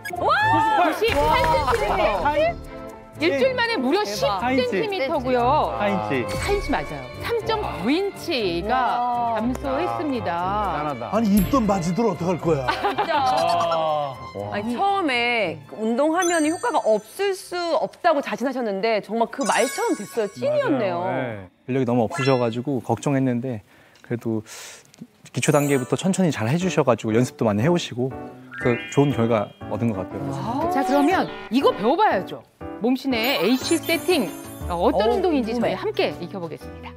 98cm인데 일주일 만에 무려 10cm고요. 4인치. 4인치 맞아요. 3.9인치가 감소했습니다. 대단하다. 아니 입던 바지들 어떡할 거야? 아니, 처음에 운동하면 효과가 없을 수 없다고 자신하셨는데 정말 그 말처럼 됐어요. 찐이었네요. 네. 근력이 너무 없으셔가지고 걱정했는데 그래도 기초 단계부터 천천히 잘 해주셔가지고 연습도 많이 해오시고 그래서 좋은 결과 얻은 것 같아요. 자, 그러면 이거 배워봐야죠. 몸신의 H 세팅 어떤 운동인지 저희 함께 익혀보겠습니다.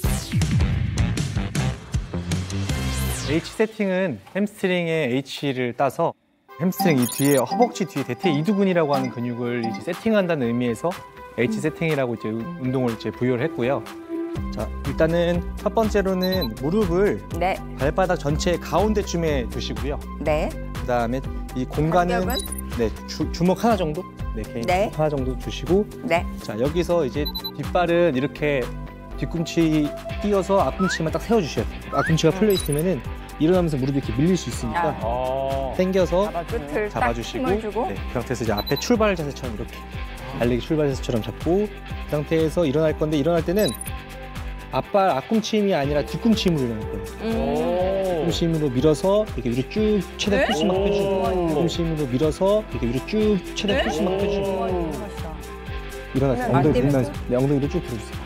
H 세팅은 햄스트링의 H를 따서 햄스트링 이 뒤에 허벅지 뒤에 대퇴 이두근이라고 하는 근육을 이제 세팅한다는 의미에서 H 세팅이라고 이제 운동을 이제 부여를 했고요. 자, 일단은 첫 번째로는 무릎을 네. 발바닥 전체 가운데쯤에 두시고요. 네. 그다음에 이 공간은 간격은? 네, 주먹 하나 정도? 네, 개인 네. 주먹 하나 정도 주시고 네. 자, 여기서 이제 뒷발은 이렇게 뒤꿈치 띄어서 앞꿈치만 딱 세워주셔야 돼요. 앞꿈치가 풀려 있으면은 일어나면서 무릎이 이렇게 밀릴 수 있으니까 당겨서 끝을 잡아주시고 딱 힘을 주고. 네, 그 상태에서 이제 앞에 출발 자세처럼 이렇게 달리기 출발 자세처럼 잡고 그 상태에서 일어날 건데 일어날 때는 앞꿈치 힘이 아니라 뒤꿈치 힘으로 일어날 거예요. 뒤꿈치 힘으로 밀어서 이렇게 위로 쭉 최대한 푸시막 해주고 뒤꿈치 힘으로 밀어서 이렇게 위로 쭉 최대한 푸시막 해주고 일어나세요. 엉덩이 들면서 네, 엉덩이로 쭉 들어주세요.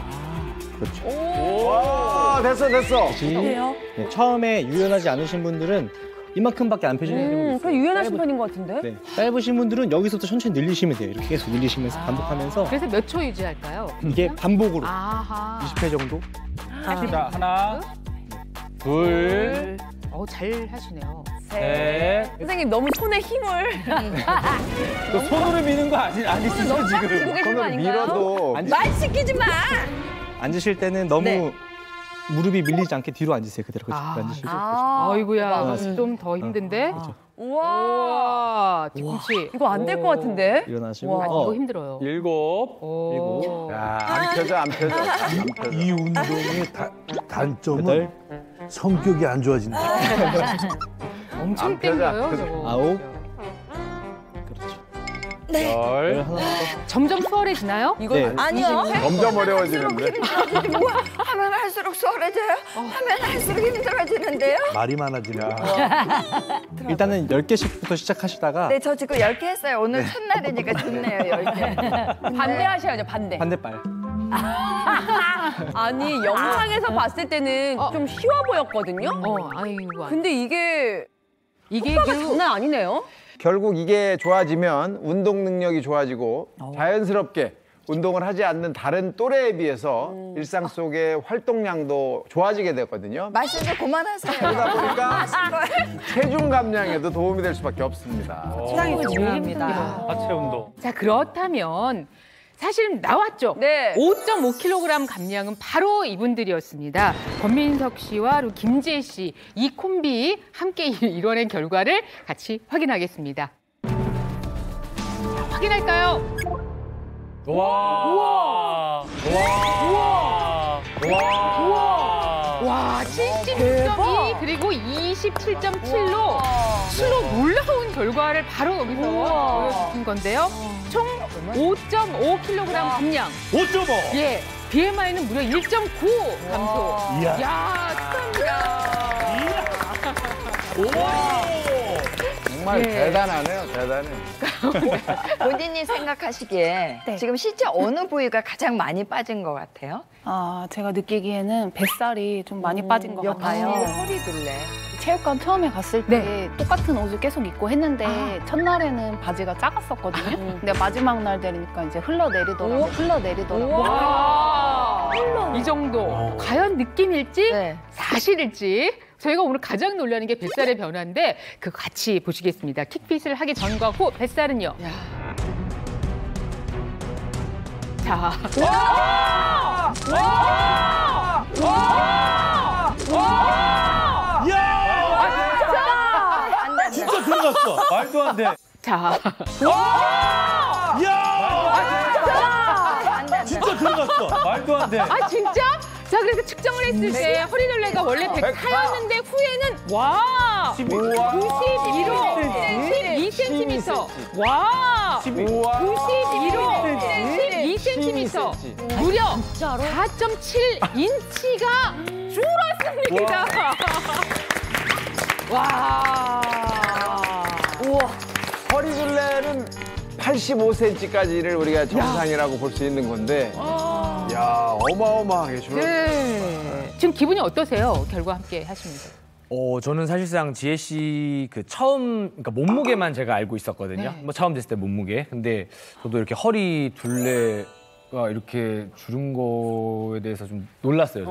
그렇죠. 와, 됐어. 네, 처음에 유연하지 않으신 분들은 이만큼밖에 안 펴지는 경우도 있어요. 그럼 유연하신 편인 것 같은데? 네. 짧으신 분들은 여기서부터 천천히 늘리시면 돼요. 이렇게 계속 늘리시면서 반복하면서 그래서 몇 초 유지할까요? 이게 반복으로 아하. 20회 정도. 자, 하나, 둘, 잘 하시네요. 셋. 선생님 너무 손에 힘을. 또 손으로 미는 거 아니시죠 너무 꽉 쥐고 지금? 계신 거 아닌가요? 말 시키지 마. 앉으실 때는 너무 무릎이 밀리지 않게 뒤로 앉으세요. 그대로 앉으시고. 아이고야, 좀 더 힘든데. 우와, 뒤꿈치. 이거 안 될 것 같은데? 일어나시고. 이거 힘들어요. 7. 야, 안 펴져, 안 펴져. 이 운동의 단점은 성격이 안 좋아진다. 엄청 땡겨요, 저거. 9. 네. 10. 점점 수월해지나요? 이거 네. 아니요. 점점 어려워지는데. 뭐야? 하면 할수록 수월해져요? 하면 할수록 힘들어지는데요? 말이 많아지면. 일단은 10개씩부터 시작하시다가 네, 저 지금 10개 했어요. 오늘 첫날이니까 좋네요, 10개. 반대하셔야죠, 반대. 반대발. 아니, 영상에서 봤을 때는 좀 쉬워 보였거든요? 아이고. 근데 이게 효과가 장난 아니네요? 결국 이게 좋아지면 운동 능력이 좋아지고 자연스럽게 운동을 하지 않는 다른 또래에 비해서 일상 속의 활동량도 좋아지게 되거든요. 말씀 좀 그만하세요. 그러다 보니까 체중 감량에도 도움이 될 수밖에 없습니다. 굉장히 중요합니다. 하체 운동. 자, 그렇다면 사실 나왔죠. 네. 5.5kg 감량은 바로 이분들이었습니다. 권민석 씨와 그리고 김재 씨, 이 콤비 함께 이뤄낸 결과를 같이 확인하겠습니다. 자, 확인할까요? 와. 와, 76.2 그리고 27.7로 놀라운 결과를 바로 여기서 보여주신 건데요. 총 5.5kg 감량. 5.5. 예, BMI는 무려 1.9 감소. 이야, 축하합니다. 정말 대단하네요, 대단해. 본인이 생각하시기에 지금 실제 어느 부위가 가장 많이 빠진 것 같아요? 제가 느끼기에는 뱃살이 좀 많이 빠진 것 같아요. 허리둘레. 체육관 처음에 갔을 때 똑같은 옷을 계속 입고 했는데 첫날에는 바지가 작았었거든요. 근데 마지막 날 되니까 이제 흘러내리더라고요. 이 정도. 과연 느낌일지 사실일지 저희가 오늘 가장 놀라는 게 뱃살의 변화인데 그거 같이 보시겠습니다. 킥핏을 하기 전과 후 뱃살은요. 자. 진짜 들어갔어. 말도 안 돼. 자. 진짜 들어갔어. 말도 안 돼. 아, 진짜? 자, 그래서 측정을 했을 때 허리둘레가 원래 104였는데 후에는 와! 92로 12cm. 와! 92로 12cm. 무려 4.7인치가 줄었습니다. 와! 우와. 허리둘레는 85cm까지를 우리가 정상이라고 볼 수 있는 건데, 야, 어마어마하게 줄었어요. 네. 지금 기분이 어떠세요? 결과 함께 하시면서. 저는 사실상 지혜 씨 그러니까 몸무게만 제가 알고 있었거든요. 뭐 처음 됐을 때 몸무게. 근데 저도 이렇게 허리 둘레가 이렇게 줄은 거에 대해서 좀 놀랐어요.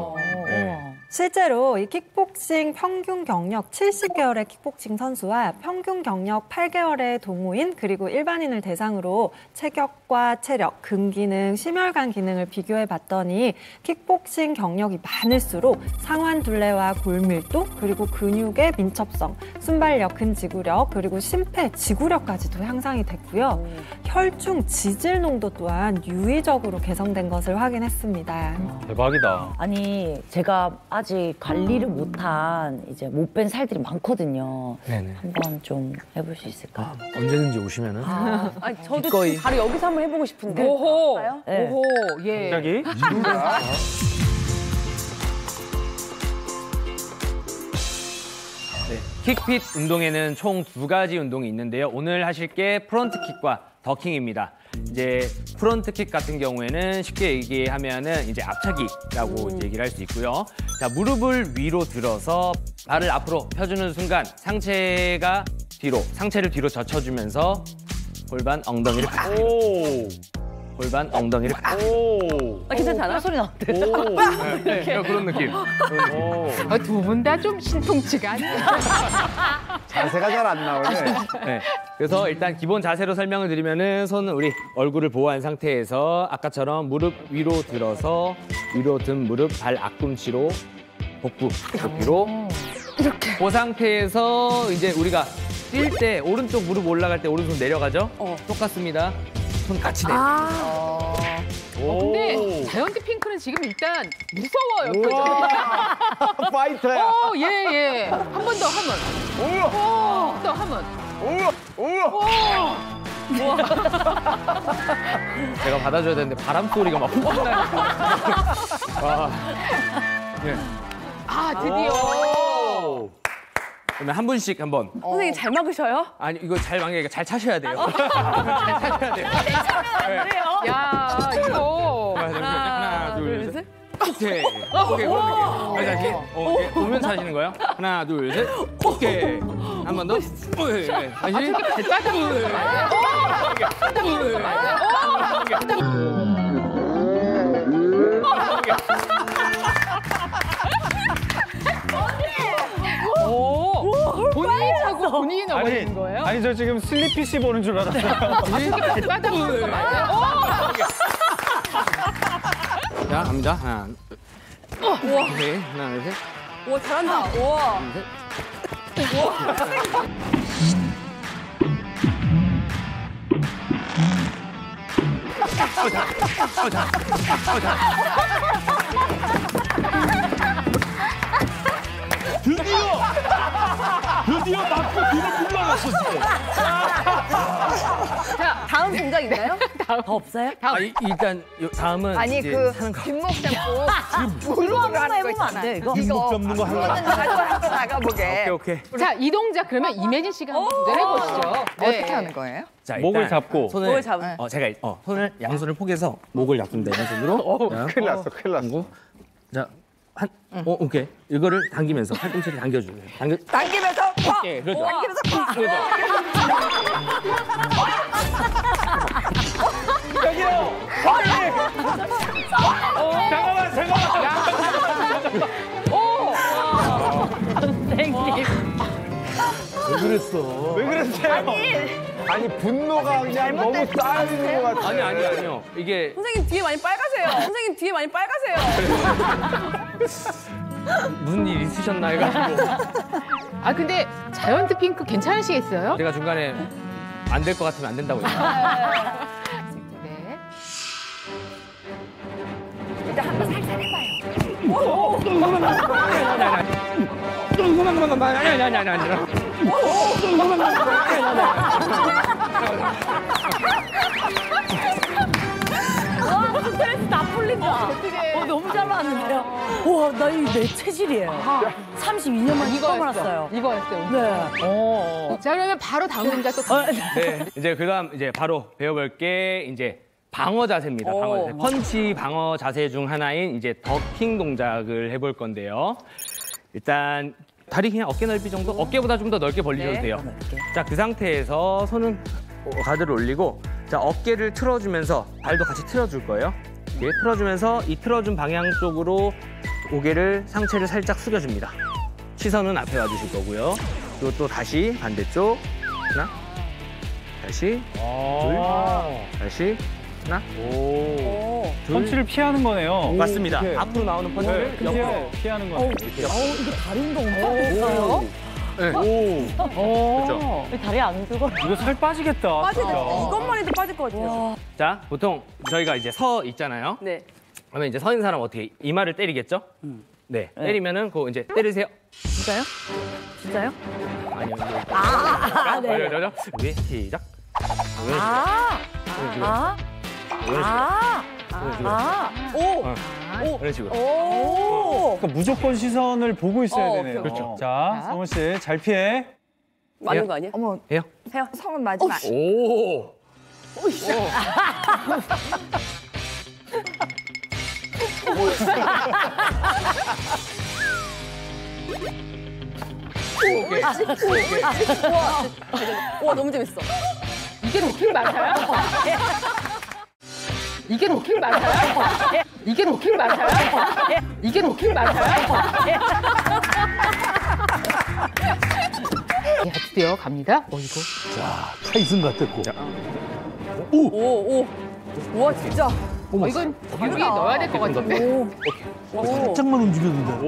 실제로 이 킥복싱 평균 경력 70개월의 킥복싱 선수와 평균 경력 8개월의 동호인 그리고 일반인을 대상으로 체격과 체력, 근기능, 심혈관 기능을 비교해 봤더니 킥복싱 경력이 많을수록 상완 둘레와 골밀도 그리고 근육의 민첩성, 순발력, 근지구력 그리고 심폐지구력까지도 향상이 됐고요. 혈중 지질 농도 또한 유의적으로 개선된 것을 확인했습니다. 대박이다. 아니 제가 아직 관리를 못한 이제 못 뺀 살들이 많거든요. 네네. 한번 좀 해볼 수 있을까요? 언제든지 오시면은. 아니, 저도 기꺼이. 바로 여기서 한번 해보고 싶은데. 오호, 네. 오호, 예. 갑자기? 킥핏 운동에는 총 2가지 운동이 있는데요. 오늘 하실 게 프론트 킥과 더킹입니다. 이제 프론트킥 같은 경우에는 쉽게 얘기하면은 이제 앞차기라고 이제 얘기를 할 수 있고요. 자, 무릎을 위로 들어서 발을 앞으로 펴주는 순간 상체를 뒤로 젖혀주면서 골반 엉덩이를 골반 엉덩이를 괜찮잖아? 소리 나는데. 네, 그런 느낌. 두 분 다 좀 신통치가 않네요. 자세가 잘 안 나오네. 네, 그래서 일단 기본 자세로 설명을 드리면은 손은 우리 얼굴을 보호한 상태에서 아까처럼 무릎 위로 들어서 위로 든 무릎 발 앞꿈치로 복부 위로 이렇게. 그 상태에서 이제 우리가 뛸 때 오른쪽 무릎 올라갈 때 오른손 내려가죠? 똑같습니다. 손 같이 내려. 근데 자이언트 핑크는 지금 일단 무서워요. 표정이. 파이터야. 예. 한 번 더 하면. 또 하면. 제가 받아줘야 되는데 바람 소리가 막 훅 나요. 네. 드디어. 그러면 한 분씩 한번. 선생님 잘 막으셔요? 아니 이거 잘 막으니까 잘 차셔야 돼요. 잘 차셔야 돼요. 야, 이거. 하나, 둘, 셋. 오케이. 다시. 보면서 하시는 거예요? 하나, 둘, 셋. 오케이. 한 번 더. 다시. 발바닥. 본인이 차고 본인이 넣어버리는 거예요? 아니 저 지금 슬리피씨 보는 줄 알았어요. 발바닥. 자, 갑니다. 하나. 오케이. 하나, 둘, 셋. 와, 잘한다. 우와. 드디어 맞고 뒤로 물러났어. 자, 다음 동작 있나요? 더 없어요? 일단 다음은 아니 이제 그 사는 거. 뒷목 잡고 물로 하는 거 있잖아. 뒷목 잡는 거 하려고. 한번 나가보게. 오케이. 자, 이 동작 그러면 이매진 씨가 한번 도전해 보시죠. 어떻게 하는 거예요? 자, 목을 잡고. 손을 잡- 제가 손을 양손을 포개서 목을 잡습니다. 왼손으로. 큰일 났어, 큰일 났어. 자, 오케이. 이거를 당기면서 팔꿈치를 당겨주세요. 당기면서 팍! 예, 그렇죠. 당기면서 팍! 저기요! 잠깐만! 선생님. 왜 그랬어? 왜 그랬어요? 아니 분노가 그냥 너무 쌓이는 것 같아. 아니요. 이게 선생님 뒤에 많이 빨가세요. 무슨 일 있으셨나 해가지고 근데 자이언트 핑크 괜찮으시겠어요? 제가 중간에 안 될 것 같으면 안 된다고 했어요. 네. 일단 한번 살살 해봐요. 와, 스트레스 다 풀린다. 너무 잘 나왔는데요. 와, 나 이 내 체질이에요. 32년 만에 처음 알았어요. 이거였어요. 네. 자, 그러면 바로 다음 동작 또. 네, 이제 그다음 이제 바로 배워볼 게 이제 방어 자세입니다. 방어 자세. 펀치 방어 자세 중 하나인 이제 더킹 동작을 해볼 건데요. 일단 다리 그냥 어깨 넓이 정도? 어깨보다 좀 더 넓게 벌리셔도 돼요. 자, 그 상태에서 손은 가드를 올리고 자, 어깨를 틀어주면서 발도 같이 틀어줄 거예요. 이렇게 틀어주면서 이 틀어준 방향 쪽으로 고개를 상체를 살짝 숙여줍니다. 시선은 앞에 와주실 거고요. 그리고 또 다시 반대쪽 하나, 다시 둘, 다시 하나, 둘. 펀치를 피하는 거네요. 맞습니다. 이렇게. 앞으로 나오는 펀치를 네, 옆으로 피하는 거네요. 이거 다리 운동 엄청 됐어요. 네. 그렇죠. 다리 안 죽어. 이거 살 빠지겠다. 빠지겠다. 진짜. 이것만 해도 빠질 것 같아요. 자, 보통 저희가 이제 서 있잖아요. 네. 그러면 이제 서 있는 사람 어떻게 이마를 때리겠죠? 네. 때리면은 그거 이제 때리세요. 진짜요? 진짜요? 아니요. 네. 우리 시작. 이런 식으로. 그러니까 무조건 시선을 보고 있어야 되네요. 그렇죠. 자, 성훈 씨 잘 피해. 맞는 거 아니야? 어머, 해요. 성은 마지막. 오. 와, 너무 재밌어. 이게 로킹 맞아요? 이게 로킹 맞아요? 이게 로킹 맞아요? 이게 로킹 맞아요? 야, 드디어 갑니다. 이거. 자, 타이슨 같았고. 오. 와, 진짜. 이건 유리에 넣어야 될 것 같은데. 살짝만 움직였는데.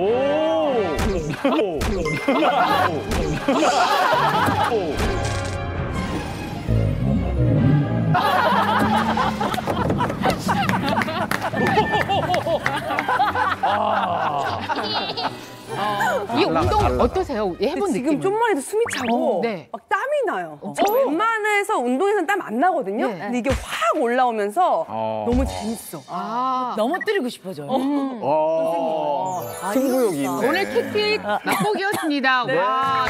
이 운동 어떠세요? 해본 느낌? 지금 좀만 해도 숨이 차고 네. 막 땀이 나요. 저 웬만해서 운동에서는 땀 안 나거든요. 네. 근데 이게 확 올라오면서 너무 재밌어. 넘어뜨리고 싶어져요. 승부욕이 있네. 오늘 킥킥 맛보기였습니다. 네. 와,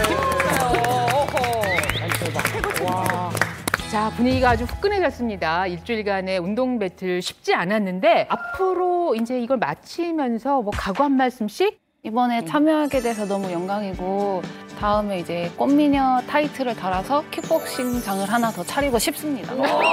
재밌어요. 자, 분위기가 아주 후끈해졌습니다. 일주일간의 운동 배틀 쉽지 않았는데 앞으로 이제 이걸 마치면서 뭐 각오 한 말씀씩? 이번에 참여하게 돼서 너무 영광이고 다음에 이제 꽃미녀 타이틀을 달아서 킥복싱장을 하나 더 차리고 싶습니다.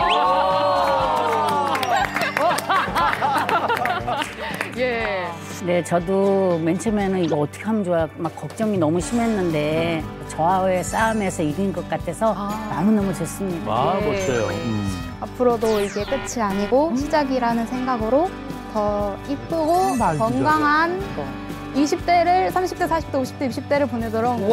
예. 네, 저도 맨 처음에는 이거 어떻게 하면 좋아 막 걱정이 너무 심했는데 저와의 싸움에서 이긴 것 같아서 너무너무 좋습니다. 멋져요. 앞으로도 이게 끝이 아니고 시작이라는 생각으로 더 이쁘고 건강한 20대를 30대, 40대, 50대, 60대를 보내도록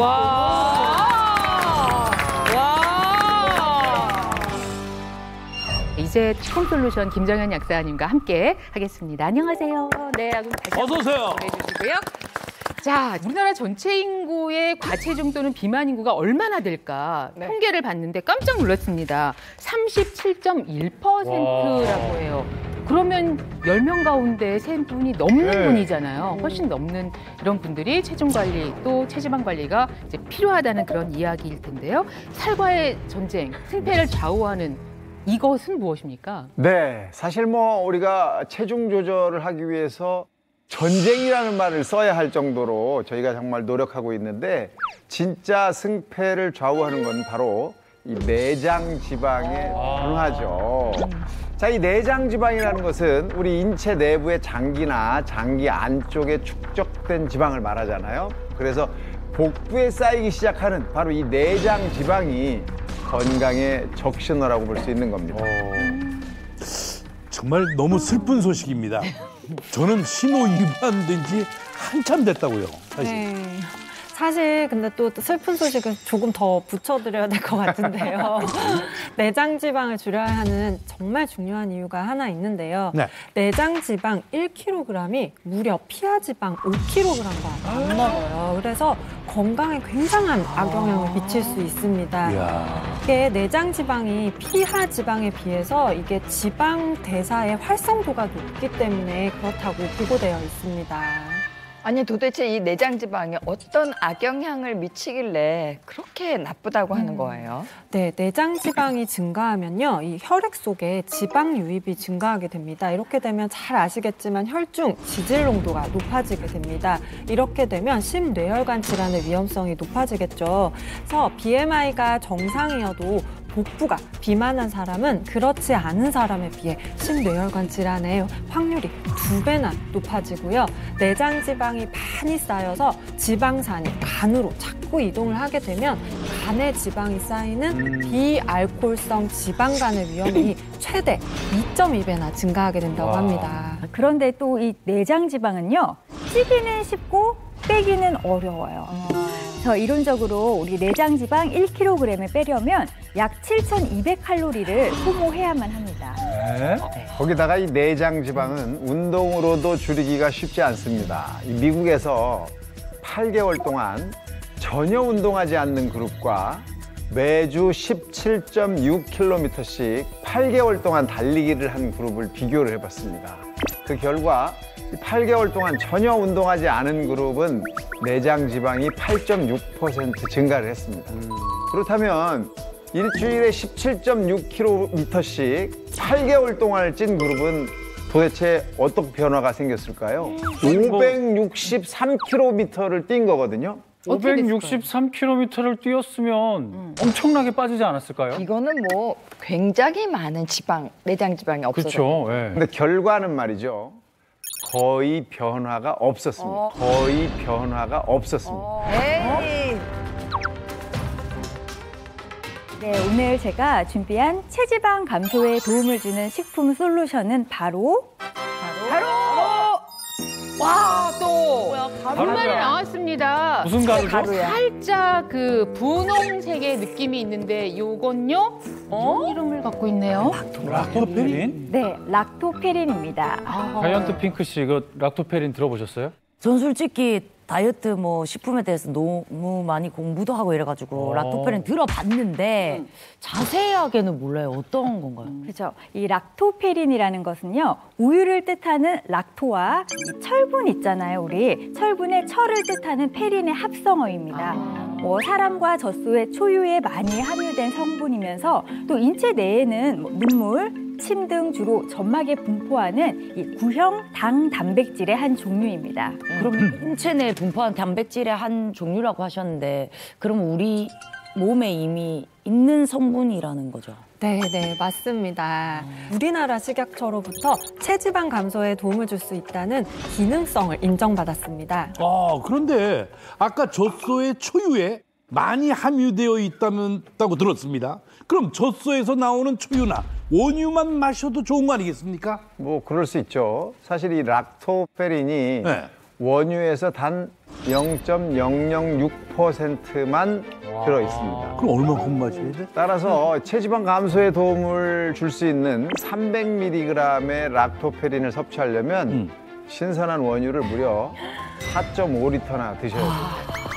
이제 홈솔루션 김정현 약사님과 함께 하겠습니다. 안녕하세요. 네, 다시 어서 오세요. 해주시고요. 자, 우리나라 전체 인구의 과체중 또는 비만 인구가 얼마나 될까 통계를 봤는데 깜짝 놀랐습니다. 37.1%라고 해요. 그러면 10명 가운데 3분이 넘는 분이잖아요. 훨씬 넘는 이런 분들이 체중 관리 또 체지방 관리가 이제 필요하다는 그런 이야기일 텐데요. 살과의 전쟁, 승패를 좌우하는 이것은 무엇입니까? 네, 사실 뭐 우리가 체중 조절을 하기 위해서 전쟁이라는 말을 써야 할 정도로 저희가 정말 노력하고 있는데 진짜 승패를 좌우하는 건 바로 이 내장 지방에 불과하죠. 자, 이 내장 지방이라는 것은 우리 인체 내부의 장기나 장기 안쪽에 축적된 지방을 말하잖아요. 그래서 복부에 쌓이기 시작하는 바로 이 내장 지방이 건강의 적신호라고 볼 수 있는 겁니다. 정말 너무 슬픈 소식입니다. 저는 신호 위반된 지 한참 됐다고요, 사실. 네. 사실 근데 또 슬픈 소식은 조금 더 붙여드려야 될 것 같은데요. 내장 지방을 줄여야 하는 정말 중요한 이유가 하나 있는데요. 네. 내장 지방 1kg이 무려 피하 지방 5kg과 안 먹어요. 그래서 건강에 굉장한 악영향을 미칠 수 있습니다. 이게 내장 지방이 피하 지방에 비해서 이게 지방 대사의 활성도가 높기 때문에 그렇다고 보고되어 있습니다. 아니 도대체 이 내장 지방에 어떤 악영향을 미치길래 그렇게 나쁘다고 하는 거예요? 네, 내장 지방이 증가하면요, 이 혈액 속에 지방 유입이 증가하게 됩니다. 이렇게 되면 잘 아시겠지만 혈중 지질 농도가 높아지게 됩니다. 이렇게 되면 심뇌혈관 질환의 위험성이 높아지겠죠. 그래서 BMI가 정상이어도 복부가 비만한 사람은 그렇지 않은 사람에 비해 심뇌혈관 질환의 확률이 2배나 높아지고요. 내장 지방이 많이 쌓여서 지방산이 간으로 자꾸 이동을 하게 되면 간에 지방이 쌓이는 비알코올성 지방간의 위험이 최대 2.2배나 증가하게 된다고 합니다. 그런데 또 이 내장 지방은요, 찌기는 쉽고 빼기는 어려워요. 그래서 이론적으로 우리 내장 지방 1kg을 빼려면 약 7,200칼로리를 소모해야만 합니다. 네. 거기다가 이 내장 지방은 운동으로도 줄이기가 쉽지 않습니다. 이 미국에서 8개월 동안 전혀 운동하지 않는 그룹과 매주 17.6km씩 8개월 동안 달리기를 한 그룹을 비교를 해봤습니다. 그 결과 8개월 동안 전혀 운동하지 않은 그룹은 내장 지방이 8.6% 증가를 했습니다. 그렇다면 일주일에 17.6km씩 8개월 동안을 찐 그룹은 도대체 어떤 변화가 생겼을까요? 563km를 뛴 거거든요. 563km를 뛰었으면 엄청나게 빠지지 않았을까요? 이거는 뭐 굉장히 많은 내장 지방이 없어서. 그렇죠. 예. 근데 결과는 말이죠. 거의 변화가 없었습니다. 거의 변화가 없었습니다. 에이. 네, 오늘 제가 준비한 체지방 감소에 도움을 주는 식품 솔루션은 바로 와, 또 가루야. 분말이 나왔습니다. 무슨 가루죠? 가루야. 살짝 그 분홍색의 느낌이 있는데 요건요? 이름을 갖고 있네요. 락토페린? 네, 락토페린입니다. 자이언트 핑크 씨, 그 락토페린 들어보셨어요? 전 솔직히 다이어트 뭐 식품에 대해서 너무 많이 공부도 하고 이래가지고 락토페린 들어봤는데 자세하게는 몰라요. 어떤 건가요? 그렇죠. 이 락토페린이라는 것은요, 우유를 뜻하는 락토와 이 철분 있잖아요. 우리 철분의 철을 뜻하는 페린의 합성어입니다. 뭐 사람과 젖소의 초유에 많이 함유된 성분이면서 또 인체 내에는 뭐 눈물, 침 등 주로 점막에 분포하는 이 구형 당 단백질의 한 종류입니다. 그럼 인체 내에 분포한 단백질의 한 종류라고 하셨는데 그럼 우리 몸에 이미 있는 성분이라는 거죠? 네, 맞습니다. 우리나라 식약처로부터 체지방 감소에 도움을 줄 수 있다는 기능성을 인정받았습니다. 그런데 아까 젖소의 초유에 많이 함유되어 있다고 들었습니다. 그럼 젖소에서 나오는 초유나 원유만 마셔도 좋은 거 아니겠습니까? 뭐 그럴 수 있죠. 사실 이 락토페린이 원유에서 단 0.006%만 들어 있습니다. 그럼 얼마큼 마셔야 돼? 따라서 체지방 감소에 도움을 줄 수 있는 300mg의 락토페린을 섭취하려면 신선한 원유를 무려 4.5리터나 드셔야 됩니다.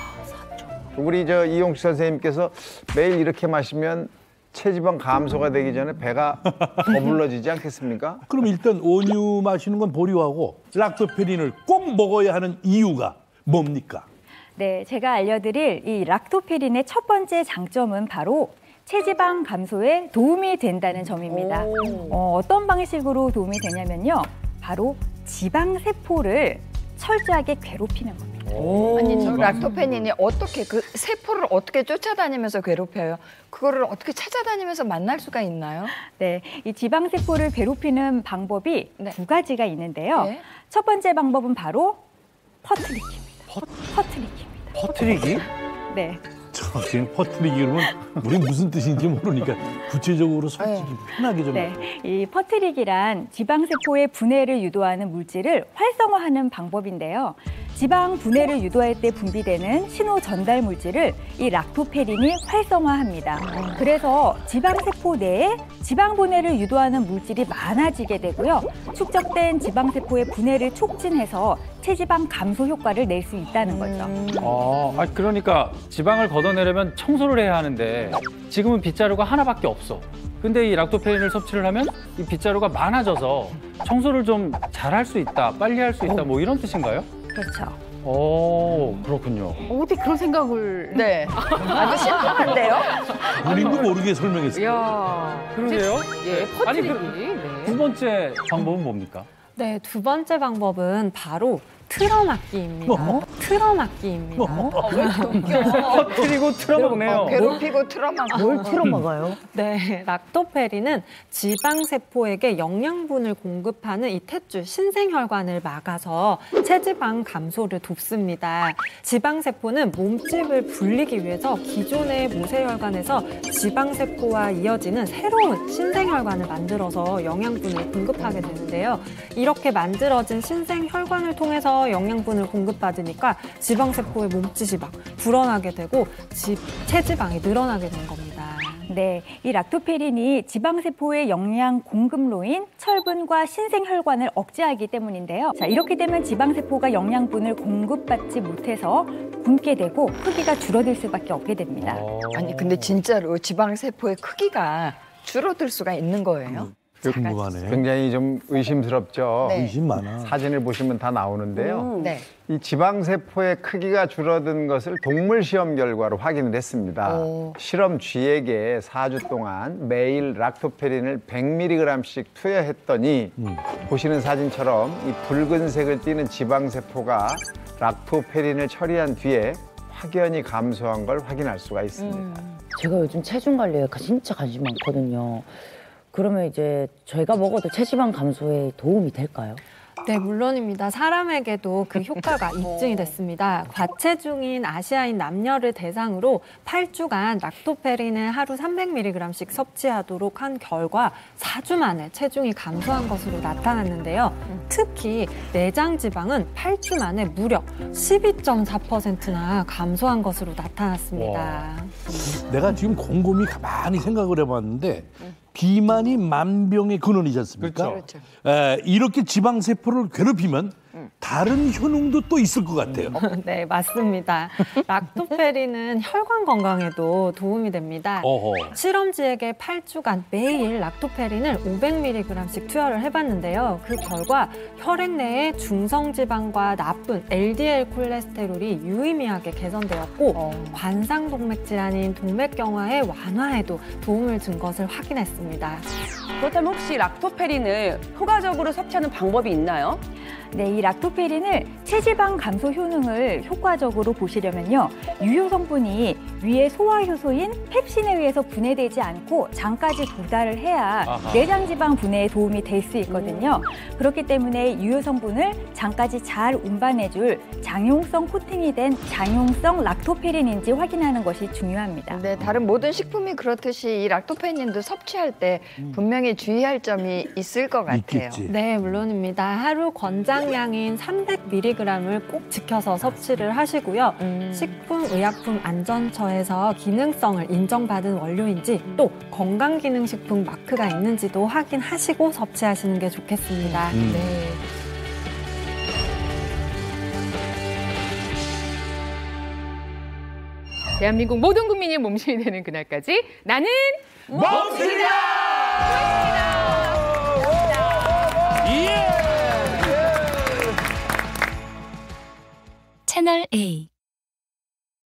우리 이용식 선생님께서 매일 이렇게 마시면 체지방 감소가 되기 전에 배가 거불러지지 않겠습니까? 그럼 일단 원유 마시는 건 보류하고 락토페린을 꼭 먹어야 하는 이유가 뭡니까? 네, 제가 알려드릴 이 락토페린의 첫 번째 장점은 바로 체지방 감소에 도움이 된다는 점입니다. 어떤 방식으로 도움이 되냐면요. 바로 지방세포를 철저하게 괴롭히는 겁니다. 아니, 저 락토페닌이 어떻게 그 세포를 어떻게 쫓아다니면서 괴롭혀요? 그거를 어떻게 찾아다니면서 만날 수가 있나요? 네, 이 지방세포를 괴롭히는 방법이 두 가지가 있는데요. 첫 번째 방법은 바로 퍼트리기입니다. 퍼트리기? 네. 지금 퍼트리기 그러면 우리 무슨 뜻인지 모르니까 구체적으로 솔직히 편하게 좀. 네, 이 퍼트리기란 지방세포의 분해를 유도하는 물질을 활성화하는 방법인데요. 지방 분해를 유도할 때 분비되는 신호 전달 물질을 이 락토페린이 활성화합니다. 그래서 지방세포 내에 지방 분해를 유도하는 물질이 많아지게 되고요. 축적된 지방세포의 분해를 촉진해서 체지방 감소 효과를 낼 수 있다는 거죠. 그러니까 지방을 걷어내려면 청소를 해야 하는데 지금은 빗자루가 하나밖에 없어. 근데 이 락토페린을 섭취를 하면 이 빗자루가 많아져서 청소를 좀 잘 할 수 있다, 빨리 할 수 있다, 뭐 이런 뜻인가요? 그렇죠. 그렇군요. 어떻게 그런 생각을. 네. 아주 심플한데요? 본인도 모르게 설명했어요. 이야. 그러게요. 예, 퍼트리기. 두 번째 방법은 뭡니까? 네, 두 번째 방법은 바로 틀어막기입니다. 틀어막기입니다. 퍼뜨리고 틀어먹네요. 괴롭히고 틀어막고. 뭘 틀어먹어요? 네, 락토페린은 지방세포에게 영양분을 공급하는 이 탯줄 신생혈관을 막아서 체지방 감소를 돕습니다. 지방세포는 몸집을 불리기 위해서 기존의 모세혈관에서 지방세포와 이어지는 새로운 신생혈관을 만들어서 영양분을 공급하게 되는데요. 이렇게 만들어진 신생혈관을 통해서 영양분을 공급받으니까 지방세포의 몸집이 막 불어나게 되고 체지방이 늘어나게 되는 겁니다. 네, 이 락토페린이 지방세포의 영양 공급로인 철분과 신생혈관을 억제하기 때문인데요. 자, 이렇게 되면 지방세포가 영양분을 공급받지 못해서 굶게 되고 크기가 줄어들 수밖에 없게 됩니다. 아니, 근데 진짜로 지방세포의 크기가 줄어들 수가 있는 거예요? 궁금하네. 굉장히 좀 의심스럽죠. 네. 의심 많아. 사진을 보시면 다 나오는데요. 네. 이 지방세포의 크기가 줄어든 것을 동물 시험 결과로 확인을 했습니다. 실험 쥐에게 4주 동안 매일 락토페린을 100mg씩 투여했더니 보시는 사진처럼 이 붉은색을 띠는 지방세포가 락토페린을 처리한 뒤에 확연히 감소한 걸 확인할 수가 있습니다. 제가 요즘 체중 관리에 진짜 관심 많거든요. 그러면 이제 저희가 먹어도 체지방 감소에 도움이 될까요? 네, 물론입니다. 사람에게도 그 효과가 입증이 됐습니다. 과체중인 아시아인 남녀를 대상으로 8주간 락토페린을 하루 300mg씩 섭취하도록 한 결과 4주 만에 체중이 감소한 것으로 나타났는데요. 특히 내장 지방은 8주 만에 무려 12.4%나 감소한 것으로 나타났습니다. 내가 지금 곰곰이 가만히 생각을 해봤는데 비만이 만병의 근원이지 않습니까? 그렇죠. 이렇게 지방세포를 괴롭히면 다른 효능도 또 있을 것 같아요. 네, 맞습니다. 락토페린은 혈관 건강에도 도움이 됩니다. 실험지에게 8주간 매일 락토페린을 500mg씩 투여를 해봤는데요. 그 결과 혈액 내의 중성지방과 나쁜 LDL 콜레스테롤이 유의미하게 개선되었고 관상동맥 질환인 동맥경화의 완화에도 도움을 준 것을 확인했습니다. 그렇다면 혹시 락토페린을 효과적으로 섭취하는 방법이 있나요? 네, 이 락토페린을 체지방 감소 효능을 효과적으로 보시려면요. 유효 성분이 위의 소화효소인 펩신에 의해서 분해되지 않고 장까지 도달을 해야 내장 지방 분해에 도움이 될 수 있거든요. 그렇기 때문에 유효 성분을 장까지 잘 운반해줄 장용성 코팅이 된 장용성 락토페린인지 확인하는 것이 중요합니다. 네, 다른 모든 식품이 그렇듯이 이 락토페린도 섭취할 때 분명히 주의할 점이 있을 것 같아요. 있겠지. 네, 물론입니다. 하루 권장량인 300mg을 꼭 지켜서 섭취를 하시고요. 식품의약품안전처에서 기능성을 인정받은 원료인지 또 건강기능식품 마크가 있는지도 확인하시고 섭취하시는 게 좋겠습니다. 네. 대한민국 모든 국민이 몸신이 되는 그날까지 나는 몸신이다! 채널 A